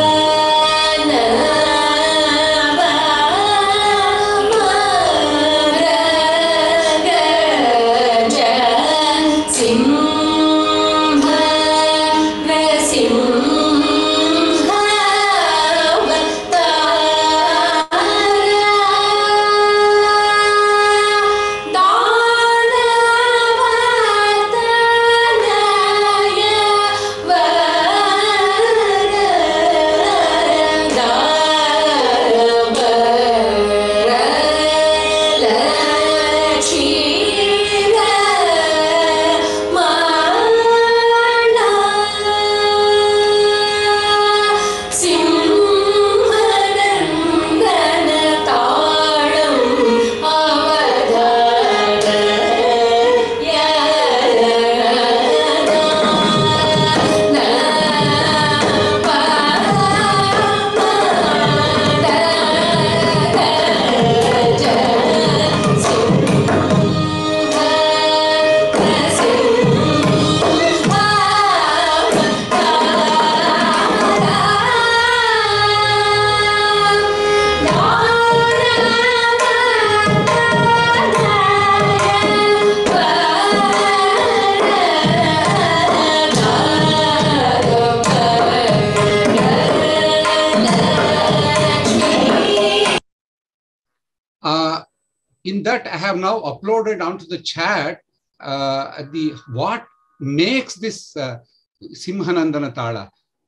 In that, I have now uploaded onto the chat what makes this Simhanandana Tala.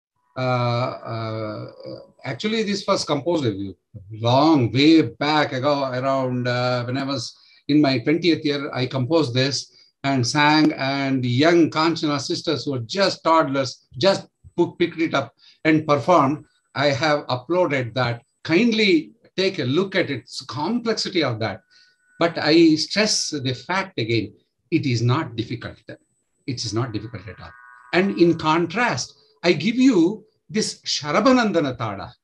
Actually, this was composed long way back ago, around when I was in my 20th year. I composed this and sang, and the young Kanchana sisters who were just toddlers just picked it up and performed. I have uploaded that. Kindly take a look at its complexity of that. But I stress the fact again, it is not difficult. It is not difficult at all. And in contrast, I give you this Sharabhanandana Tala.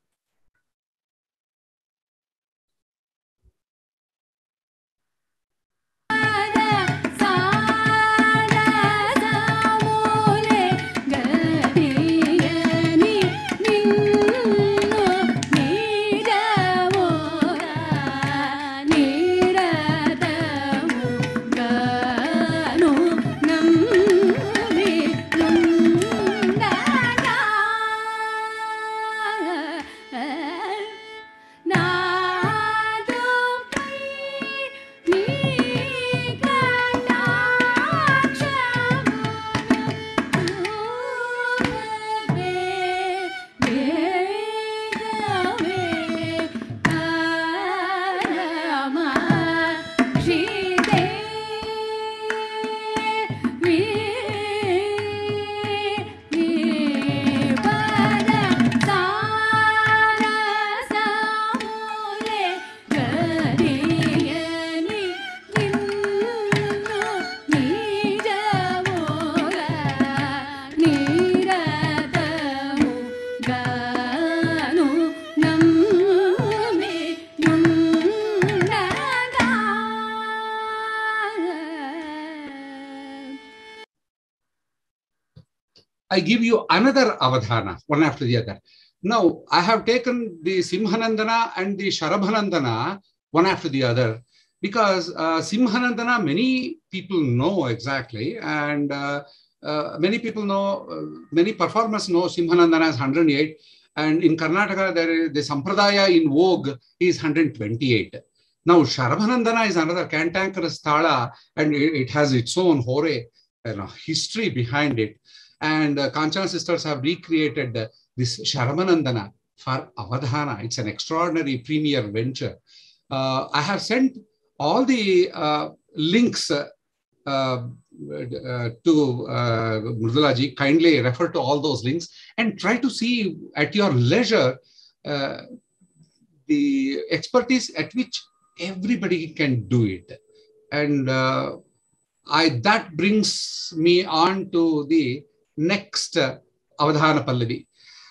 I give you another Avadhana, one after the other. Now, I have taken the Simhanandana and the Sharabhanandana one after the other because Simhanandana, many people know exactly, and many people know, many performers know Simhanandana is 108, and in Karnataka, there is the Sampradaya in vogue is 128. Now, Sharabhanandana is another cantankerous thala, and it has its own hore, history behind it. And Kanchana sisters have recreated this Sharabhanandana for Avadhana. It's an extraordinary premier venture. I have sent all the links to Mridulaji. Kindly refer to all those links and try to see at your leisure the expertise at which everybody can do it. And that brings me on to the next Avadhana Pallavi.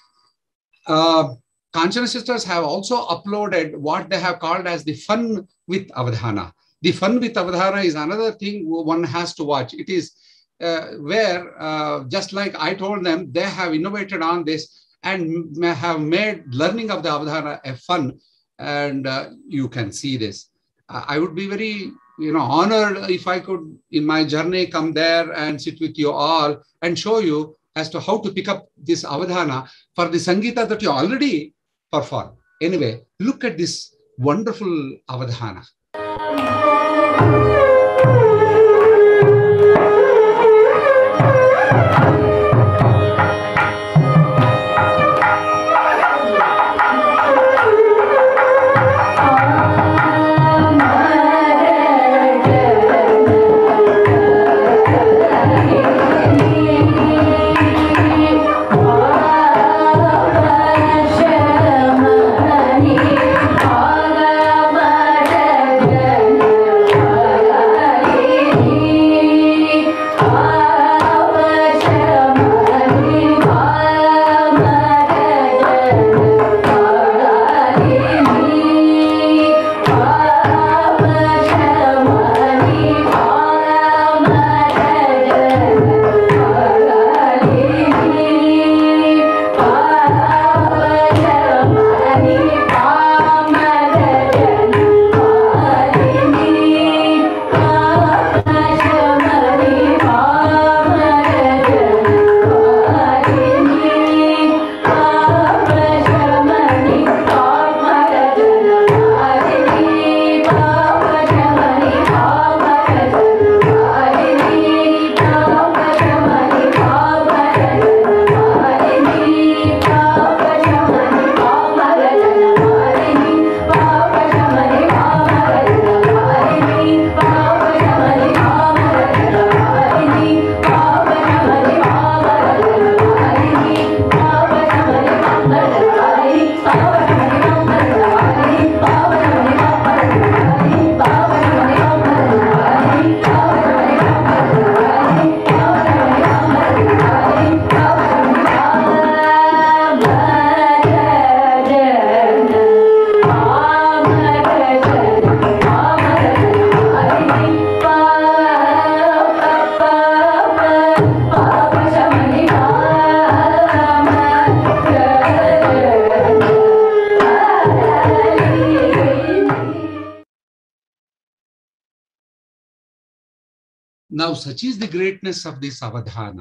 Kanchana sisters have also uploaded what they have called as the fun with Avadhana. The fun with Avadhana is another thing one has to watch. It is where, just like I told them, they have innovated on this and have made learning of the Avadhana a fun. And you can see this. I would be very honored if I could, in my journey, come there and sit with you all and show you as to how to pick up this Avadhana for the Sangeeta that you already perform. Anyway, look at this wonderful Avadhana. Now, such is the greatness of this Avadhana.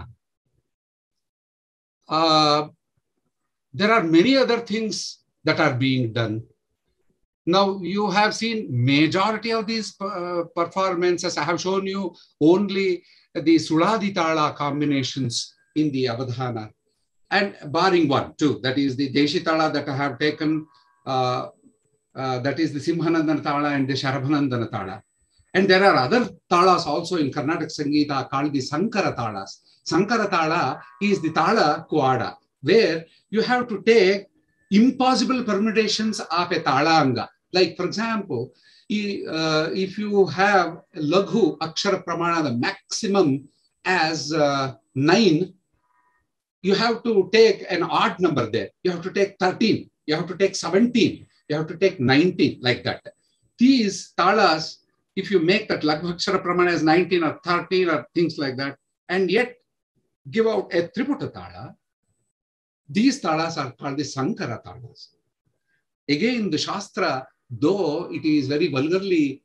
There are many other things that are being done. Now, you have seen majority of these performances. I have shown you only the Suladitala combinations in the Avadhana, and barring one too, that is the Deshitala that I have taken, that is the Simhanandana Tala and the Sharabhanandana Tala. And there are other talas also in Karnataka Sangeeta called the Sankara Talas. Sankara Tala is the Tala Kuada, where you have to take impossible permutations of a Talanga. Like, for example, if you have Laghu Akshara Pramana, the maximum as 9, you have to take an odd number there. You have to take 13, you have to take 17, you have to take 19, like that. These talas, if you make that Laghu Akshara Pramana as 19 or 13 or things like that, and yet give out a Triputa Tala, these talas are called the Sankara talas. Again, the Shastra, though it is very vulgarly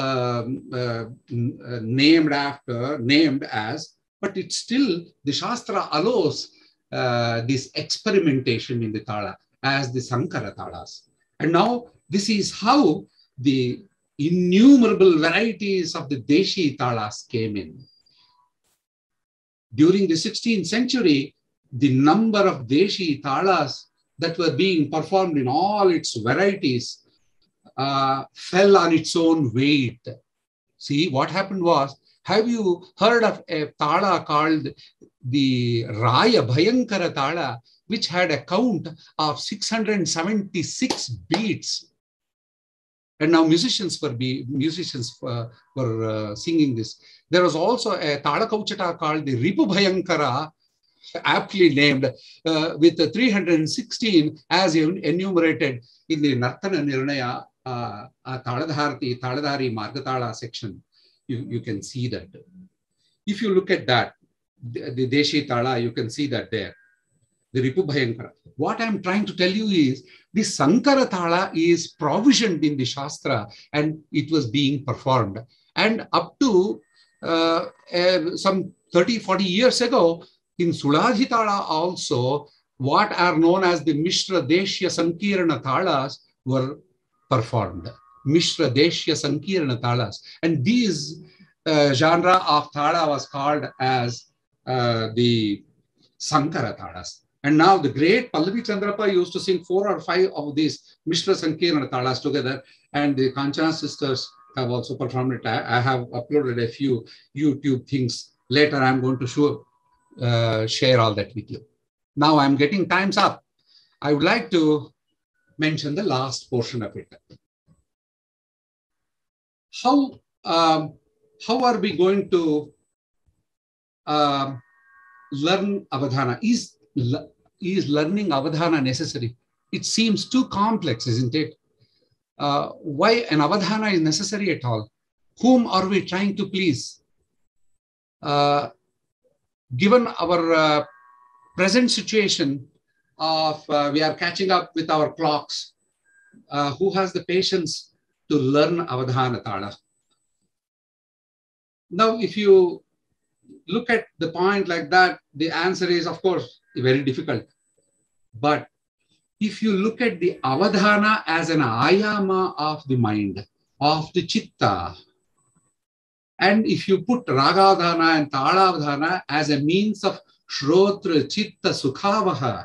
named as, but it's still, the Shastra allows this experimentation in the tala as the Sankara talas. And now this is how the innumerable varieties of the Deshi talas came in. During the 16th century, the number of Deshi talas that were being performed in all its varieties fell on its own weight. See, what happened was, have you heard of a tala called the Raya Bhayankara tala, which had a count of 676 beats? And now musicians were singing this. There was also a tala kauchata called the Ripu Bhayankara, aptly named, with 316 as enumerated in the Nartana Nirnaya Taladhari Margatala section. You can see that. If you look at that, the Deshi Tala, you can see that there, the Ripu Bhayankara. What I'm trying to tell you is, the Sankara Tala is provisioned in the Shastra and it was being performed. And up to some 30-40 years ago, in Suladhi Tala also, what are known as the Mishra Deshya Sankirana Talas were performed. Mishra Deshya Sankirana Talas. And these genre of Tala was called as the Sankara Talas. And now the great Pallavi Chandrappa used to sing 4 or 5 of these Mishra Sankirana Talas together. And the Kanchana sisters have also performed it. I have uploaded a few YouTube things. Later I'm going to share all that with you. Now I'm getting time's up. I would like to mention the last portion of it. How are we going to learn Avadhana? Is learning Avadhana necessary? It seems too complex, isn't it? Why an Avadhana is necessary at all? Whom are we trying to please? Given our present situation of we are catching up with our clocks, who has the patience to learn Avadhana Tala? Now, if you look at the point like that, the answer is, of course, very difficult. But if you look at the Avadhana as an ayama of the mind, of the chitta, and if you put Ragadhana and Talavadhana as a means of Shrotra Chitta Sukhavaha,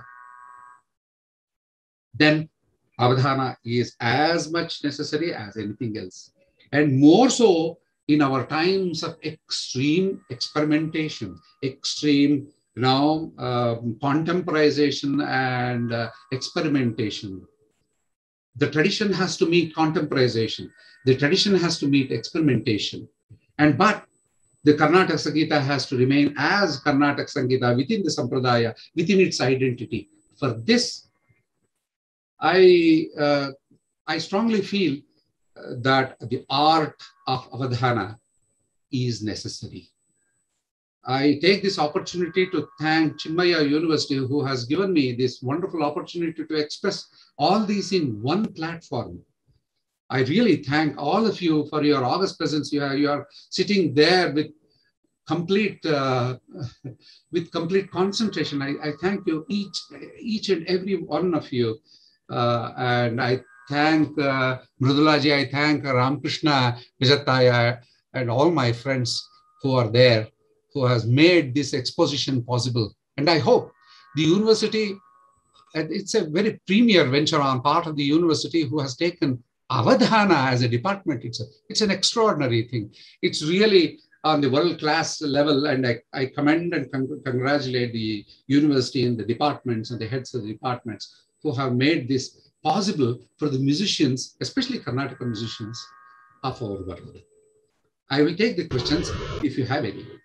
then Avadhana is as much necessary as anything else. And more so in our times of extreme experimentation, extreme contemporization and experimentation. The tradition has to meet contemporization. The tradition has to meet experimentation. But the Karnataka Sangeeta has to remain as Karnataka Sangeeta within the Sampradaya, within its identity. For this, I strongly feel that the art of Avadhana is necessary. I take this opportunity to thank Chinmaya University, who has given me this wonderful opportunity to express all these in one platform. I really thank all of you for your august presence. You are sitting there with complete concentration. I thank you, each and every one of you. And I thank Mridulaji, I thank Ramakrishna Vijataya, and all my friends who are there, who has made this exposition possible. And I hope the university, and it's a very premier venture on part of the university, who has taken Avadhana as a department. It's an extraordinary thing. It's really on the world-class level, and I commend and congratulate the university and the departments and the heads of the departments who have made this possible for the musicians, especially Karnataka musicians of our world. I will take the questions if you have any.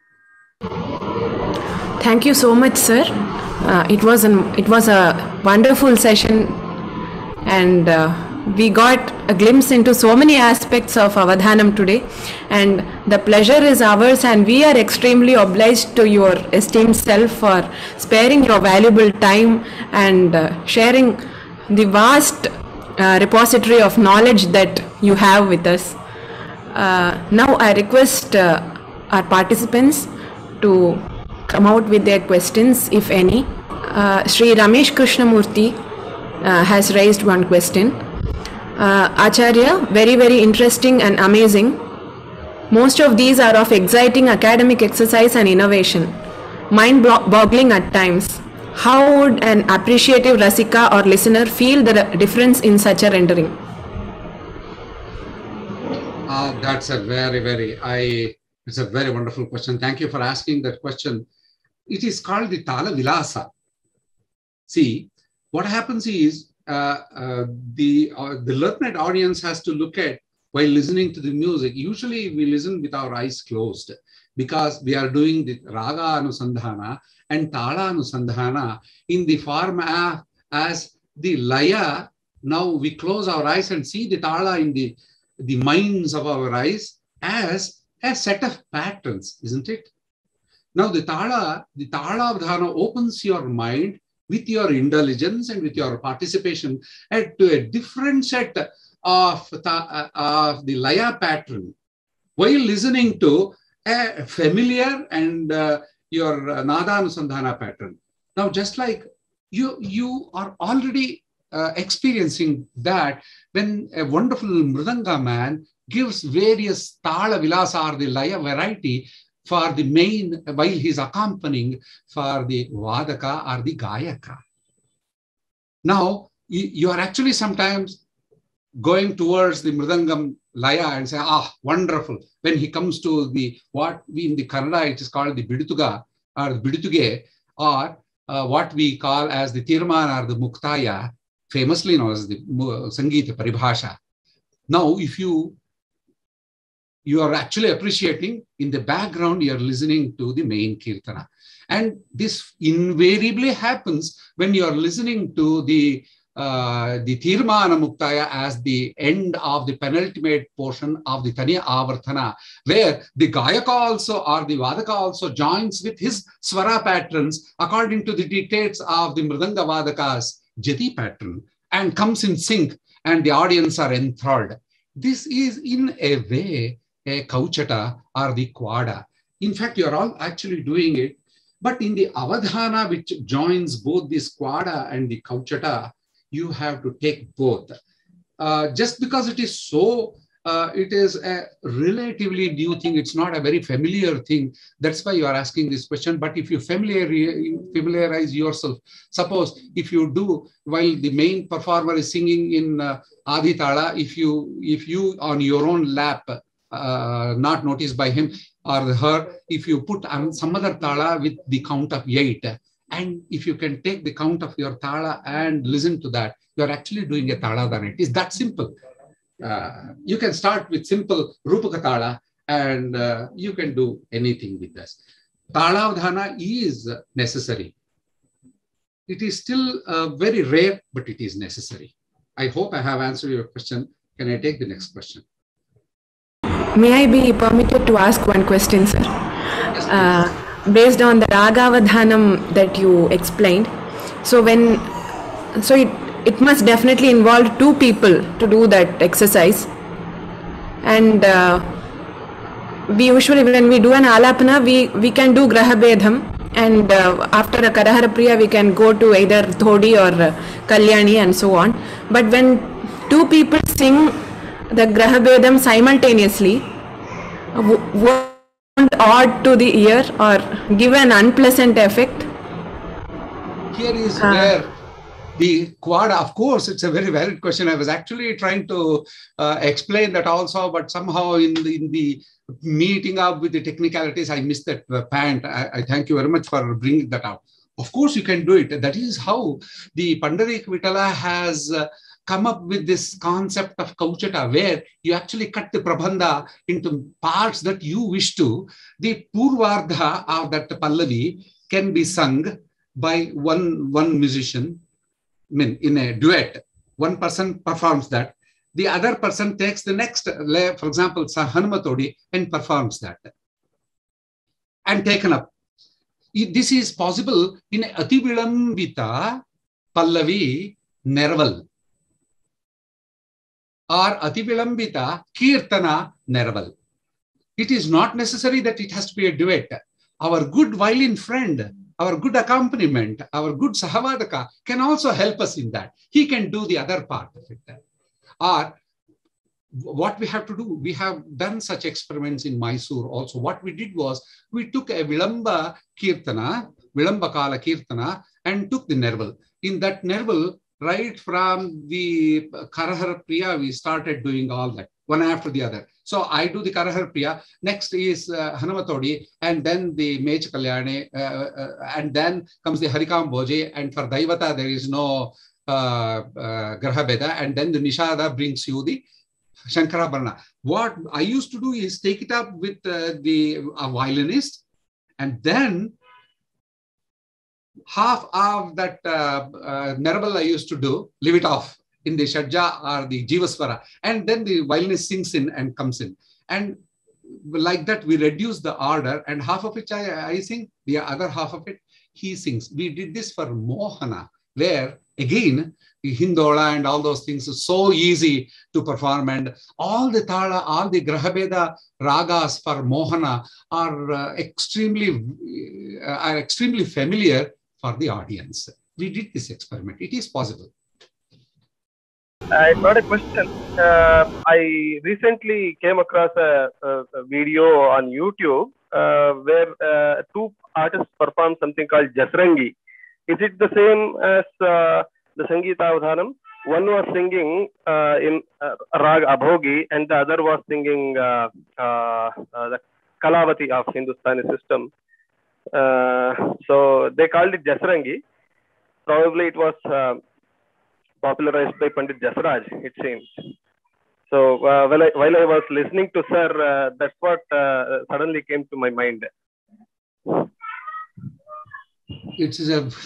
Thank you so much, sir. It was a wonderful session, and we got a glimpse into so many aspects of Avadhanam today, and the pleasure is ours, and we are extremely obliged to your esteemed self for sparing your valuable time and sharing the vast repository of knowledge that you have with us. Now I request our participants to come out with their questions, if any. Sri Ramesh Krishnamurthy has raised one question. Acharya, very, very interesting and amazing. Most of these are of exciting academic exercise and innovation, mind-boggling at times. How would an appreciative Rasika or listener feel the difference in such a rendering? That's a it's a very wonderful question. Thank you for asking that question. It is called the Tala Vilasa. See, what happens is the learned audience has to look at while listening to the music. Usually we listen with our eyes closed because we are doing the Raga Anusandhana and Tala Anusandhana in the form as the Laya. Now we close our eyes and see the Tala in the minds of our eyes as a set of patterns, isn't it? Now the Tala Avadhana opens your mind with your intelligence and with your participation to a different set of the Laya pattern while listening to a familiar and your Nada Anusandhana pattern. Now, just like you are already experiencing that when a wonderful Mridanga man gives various Tala Vilasa or the Laya variety for the main, while he's accompanying for the Vadaka or the Gayaka. Now, you are actually sometimes going towards the Mridangam Laya and say, wonderful. When he comes to what we in the Kannada, it is called the Bidutuga or the Bidutuge, or what we call as the Tirman or the Muktaya, famously known as the Sangeeta Paribhasha. Now, if you are actually appreciating, in the background, you're listening to the main Kirtana. And this invariably happens when you're listening to the Tirmana Muktaya as the end of the penultimate portion of the Taniya Avartana, where the Gayaka also or the Vadaka also joins with his Swara patterns according to the dictates of the Mridanga Vadaka's Jati pattern and comes in sync, and the audience are enthralled. This is in a way a Kauchata or the Kwada. In fact, you're all actually doing it, but in the Avadhana, which joins both this Kwada and the Kauchata, you have to take both. Just because it is so, it is a relatively new thing. It's not a very familiar thing. That's why you are asking this question. But if you familiarize yourself, suppose if you do, while the main performer is singing in Aditala, if you on your own lap, not noticed by him or her, if you put some other Tala with the count of 8, and if you can take the count of your Tala and listen to that, you're actually doing a Tala Dana. It is that simple. You can start with simple Rupaka Tala and you can do anything with this. Tala Avadhana is necessary. It is still very rare, but it is necessary. I hope I have answered your question. Can I take the next question? May I be permitted to ask one question, sir? Yes, based on the Ragavadhanam that you explained, so it must definitely involve 2 people to do that exercise, and we usually, when we do an alapana, we can do Grahabedham, and after a Karahara Priya we can go to either Thodi or Kalyani and so on. But when 2 people sing the Grahabedham simultaneously, won't odd to the ear or give an unpleasant effect? Here is where the Kwada, of course, it's a very valid question. I was actually trying to explain that also, but somehow in the meeting up with the technicalities, I missed that point. I thank you very much for bringing that out. Of course, you can do it. That is how the Pandarik Vitala has come up with this concept of Kauchata, where you actually cut the Prabandha into parts that you wish to. The Purvardha of that Pallavi can be sung by one musician, in a duet. One person performs that, the other person takes the next, for example, Hanumatodi, and performs that and taken up. This is possible in Ativilambita Pallavi Nerval or Ativilambita Kirtana Nerval. It is not necessary that it has to be a duet. Our good violin friend, our good accompaniment, our good Sahavadaka can also help us in that. He can do the other part of it. Or what we have to do, we have done such experiments in Mysore also. What we did was, we took a Vilamba Kirtana, Vilamba Kala Kirtana, and took the Nerval. In that Nerval, right from the Karahara Priya, we started doing all that, one after the other. So I do the Karahara Priya, next is Hanumatodi, and then the Mech Kalyane, and then comes the Harikam Boje, and for Daivata there is no Graha Beda, and then the Nishada brings you the Shankarabharana. What I used to do is take it up with the violinist, and then half of that Nerval I used to do, leave it off in the Shadja or the Jivaswara, and then the violinist sings in and comes in. And like that, we reduce the order, and half of it I sing, the other half of it he sings. We did this for Mohana, where again, the Hindola and all those things are so easy to perform, and all the Tala, all the Grahabeda ragas for Mohana are extremely familiar for the audience. We did this experiment. It is possible. I got a question. I recently came across a video on YouTube where two artists performed something called Jasrangi. Is it the same as the Sangeeta Avadhanam? One was singing in Rag Abhogi, and the other was singing the Kalavati of Hindustani system. So they called it Jasrangi. Probably it was popularized by Pandit Jasraj, it seems. So while I was listening to Sir, that's what suddenly came to my mind. This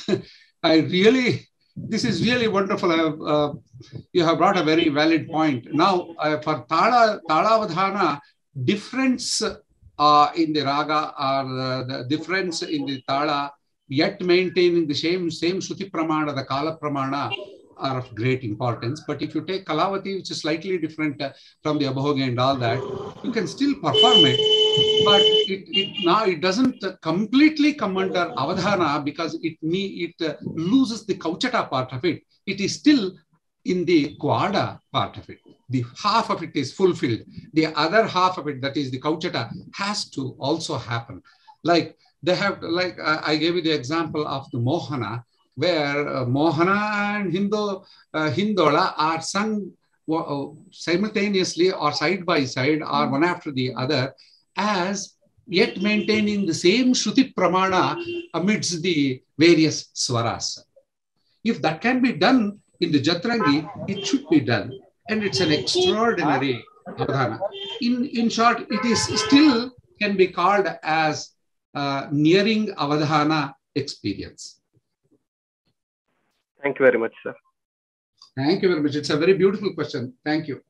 is really wonderful. You have brought a very valid point. Now, for Talavadhana, difference in the raga or the difference in the tala, yet maintaining the same Shruti Pramana, the Kala Pramana, are of great importance. But if you take Kalavati, which is slightly different from the Abhogi and all that, you can still perform it. But it doesn't completely come under Avadhana, because it loses the Kauchata part of it. It is still in the Kwada part of it. The half of it is fulfilled. The other half of it, that is the Kauchata, has to also happen. Like they have, I gave you the example of the Mohana, where Mohana and Hindola are sung simultaneously or side by side or one after the other, as yet maintaining the same Shruti Pramana amidst the various swaras. If that can be done in the Jatrangi, it should be done. And it's an extraordinary Avadhana. In short, it is still can be called as nearing Avadhana experience. Thank you very much, sir. Thank you very much. It's a very beautiful question. Thank you.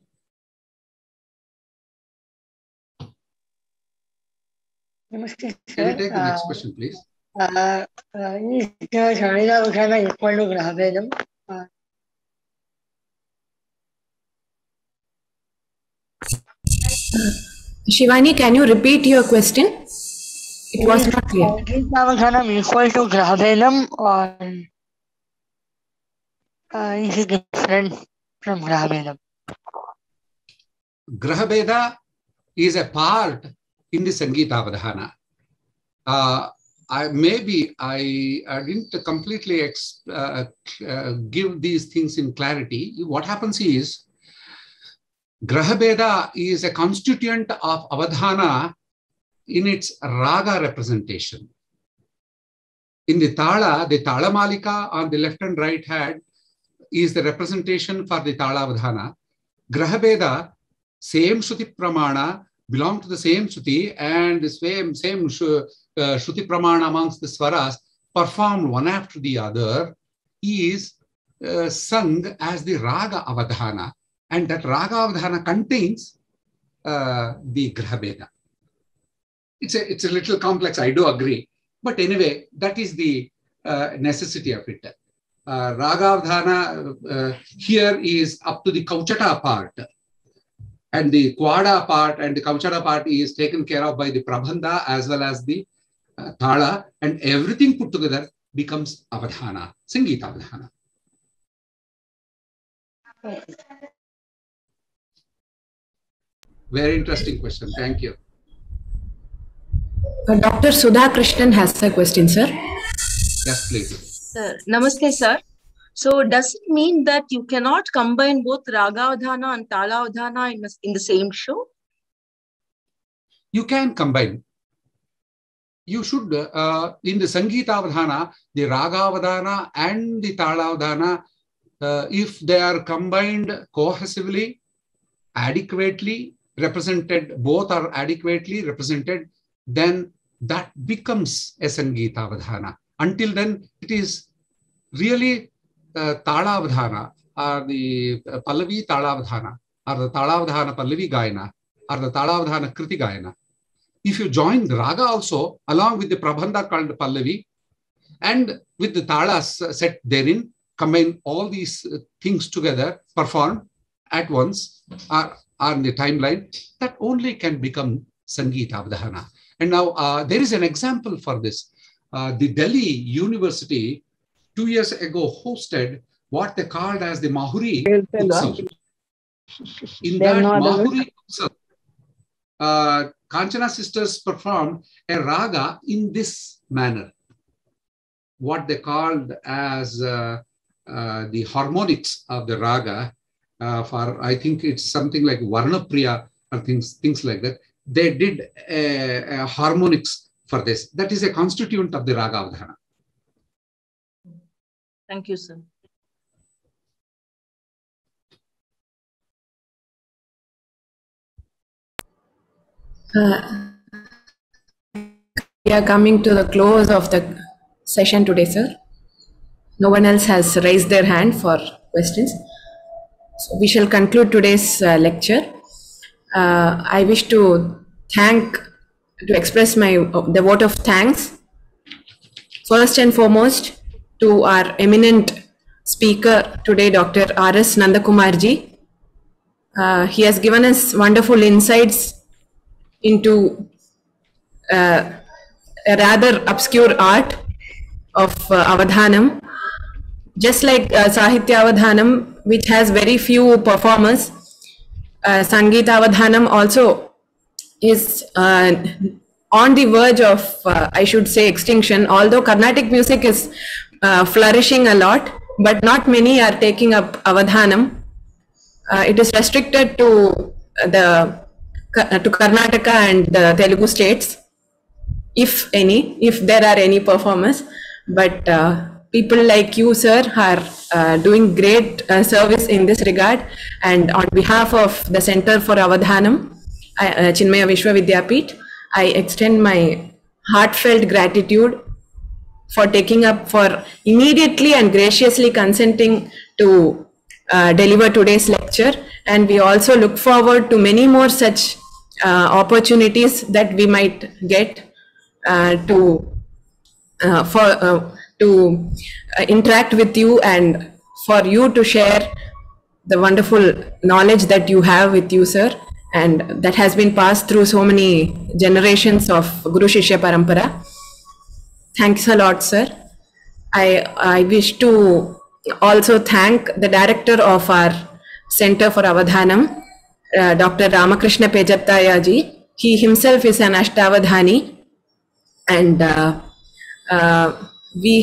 Namaste, sir. Can you take the next question, please? Shivani, can you repeat your question? It was not clear. Avadhanam equal to Grahabedam, or is it different from Grahabedam? Grahabeda is a part in the Sangeeta Avadhana. I didn't completely give these things in clarity. What happens is, Grahabeda is a constituent of Avadhana in its raga representation. In the Tala Malika on the left and right hand is the representation for the Tala Avadhana. Grahabeda, same Shruti Pramana, belong to the same Shruti, and the same Shruti Pramana amongst the Swaras, performed one after the other, is sung as the Raga Avadhana. And that Raga Avadhana contains the Grahabheda. It's a little complex, I do agree. But anyway, that is the necessity of it. Raga Avadhana here is up to the Kauchata part. And the Kwada part and the Kauchata part is taken care of by the Prabandha as well as the Thala, and everything put together becomes Avadhana, Sangeeta Avadhana. Very interesting question. Thank you. Dr. Sudha Krishnan has a question, sir. Yes, please. Sir, namaste, sir. So does it mean that you cannot combine both Raga Avadhana and Tala Avadhana in the same show? You can combine. You should, in the Sangeeta Avadhana, the Raga Avadhana and the Tala Avadhana, if they are combined cohesively, adequately represented, both are adequately represented, then that becomes a Sangeeta Avadhana. Until then, it is really Tala Avadhana, or the Pallavi Tala Avadhana, or the Tala Avadhana Pallavi Gayana, or the Tala Avadhana Kriti Gayana. If you join the Raga also, along with the Prabandha called Pallavi, and with the Talas set therein, combine all these things together, perform at once, or on the timeline, that only can become Sangeeta Avadhana. And now there is an example for this. The Delhi University 2 years ago hosted what they called as the Mahuri Utsav. In that Mahuri Utsav, Kanchana sisters performed a raga in this manner. What they called as the harmonics of the raga, for I think it's something like Varnapriya or things like that. They did a harmonics for this. That is a constituent of the Raga Avadhana. Thank you, sir. We are coming to the close of the session today, sir. No one else has raised their hand for questions. So we shall conclude today's lecture. I wish to express the vote of thanks, first and foremost, to our eminent speaker today, Dr. R.S. Nandakumarji. He has given us wonderful insights into a rather obscure art of Avadhanam. Just like Sahitya Avadhanam, which has very few performers, Sangeeta Avadhanam also is on the verge of, I should say, extinction. Although Carnatic music is flourishing a lot, but not many are taking up Avadhanam. It is restricted to Karnataka and the Telugu states, if there are any performers. But people like you, sir, are doing great service in this regard. And on behalf of the Center for Avadhanam, Chinmaya Vishwavidyapeeth, I extend my heartfelt gratitude for taking up, for immediately and graciously consenting to deliver today's lecture. And we also look forward to many more such opportunities that we might get to interact with you, and for you to share the wonderful knowledge that you have with you, sir, and that has been passed through so many generations of Guru Shishya Parampara. Thanks a lot, sir. I wish to also thank the director of our Center for Avadhanam, Dr. Ramakrishna Pejattaya ji. He himself is an Ashtavadhani, and we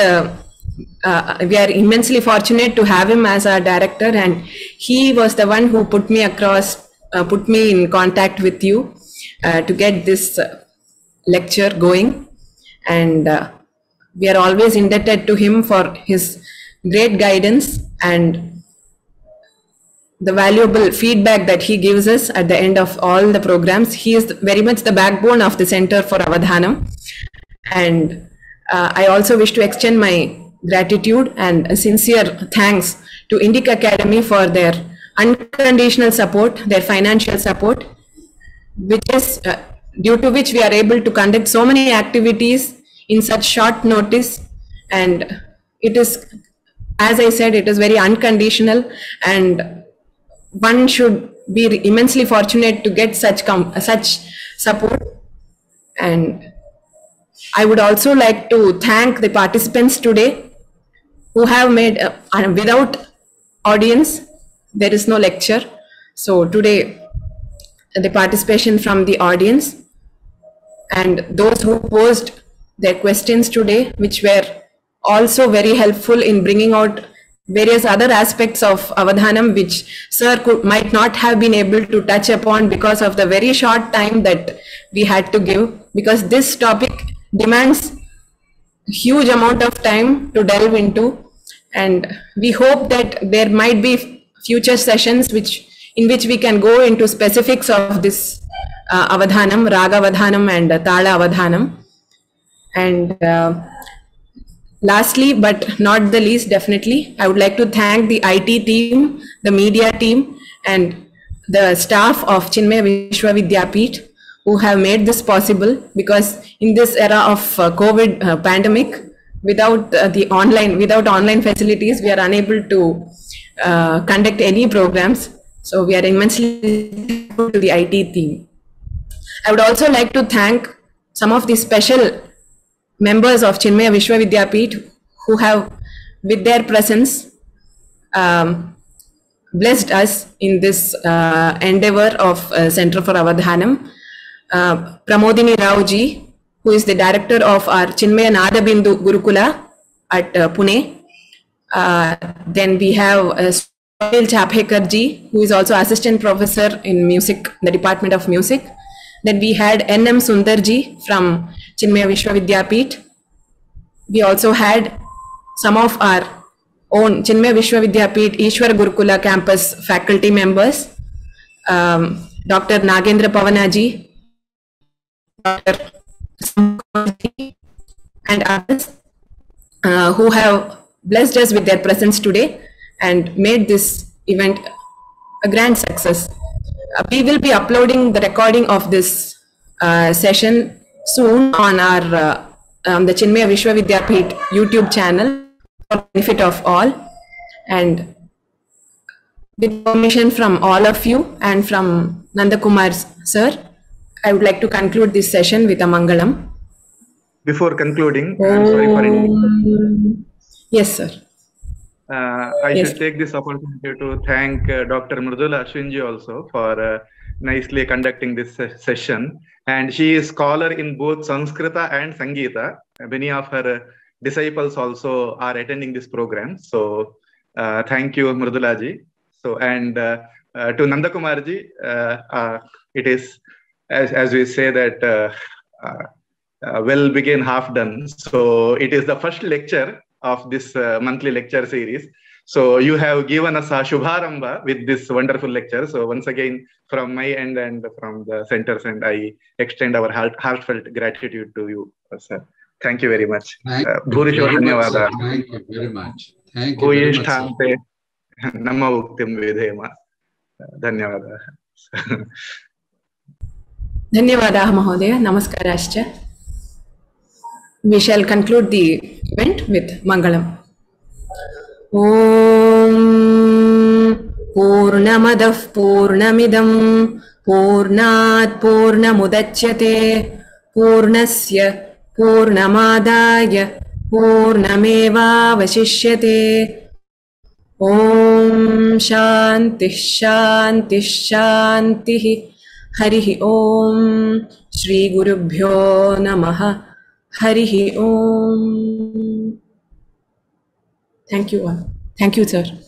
are immensely fortunate to have him as our director, and he was the one who put me in contact with you to get this lecture going. And we are always indebted to him for his great guidance and the valuable feedback that he gives us at the end of all the programs. He is very much the backbone of the Center for Avadhanam. And I also wish to extend my gratitude and a sincere thanks to Indic Academy for their unconditional support, their financial support, which is due to which we are able to conduct so many activities in such short notice. And it is, as I said, it is very unconditional, and one should be immensely fortunate to get such support. And I would also like to thank the participants today who have made, without audience, there is no lecture. So today, the participation from the audience and those who posed their questions today, which were also very helpful in bringing out various other aspects of Avadhanam, which sir might not have been able to touch upon because of the very short time that we had to give, because this topic demands huge amount of time to delve into. And we hope that there might be future sessions in which we can go into specifics of this Avadhanam, Raga Avadhanam and Tala Avadhanam. And lastly, but not the least, definitely, I would like to thank the IT team, the media team, and the staff of Chinmaya Vishwavidyapeeth who have made this possible, because in this era of COVID pandemic, without online facilities, we are unable to conduct any programs. So we are immensely thankful to the IT team. I would also like to thank some of the special members of Chinmaya Vishwavidyapeeth who have, with their presence, blessed us in this endeavor of Center for Avadhanam. Pramodini Rao ji, who is the director of our Chinmaya Nadabindu Gurukula at Pune. Then we have Sohail Chapekar ji, who is also assistant professor in music, the Department of Music. Then we had N.M. Sundar ji from Chinmaya Vishwavidyapeeth. We also had some of our own Chinmaya Vishwavidyapeeth Ishwar Gurukula campus faculty members, Dr. Nagendra Pavana ji, Dr. and others who have blessed us with their presence today and made this event a grand success. We will be uploading the recording of this session soon on our the Chinmaya Vishwavidyapeeth YouTube channel for benefit of all. And with permission from all of you and from Nandakumar sir, I would like to conclude this session with a Mangalam. Before concluding, I'm sorry for interrupting. Yes, sir. I should take this opportunity to thank Dr. Mridula Ashwinji also for nicely conducting this session. And she is scholar in both Sanskrita and Sangeeta. Many of her disciples also are attending this program. So thank you, Mridula ji. So, and to Nandakumar ji, it is, as we say that well begun, half done. So it is the first lecture of this monthly lecture series. So you have given us a Shubharamba with this wonderful lecture. So once again, from my end and from the center's end, I extend our heartfelt gratitude to you, sir. Thank you very much. Thank you very much. Thank you very much. Thank you very much. Nama uktim vidhema. Dhanyavada. Dhanyavada Mahodaya. Namaskaraschya. We shall conclude the event with Mangalam. Om Purnamadah Purnamidam Purnat Purnamudachyate Purnasya Purnamadaya Purnameva Vasishyate. Om Shanti Shanti Shanti. Harihi Om. Shri Gurubhyo Namaha. Harihi Om. Thank you all. Thank you, sir.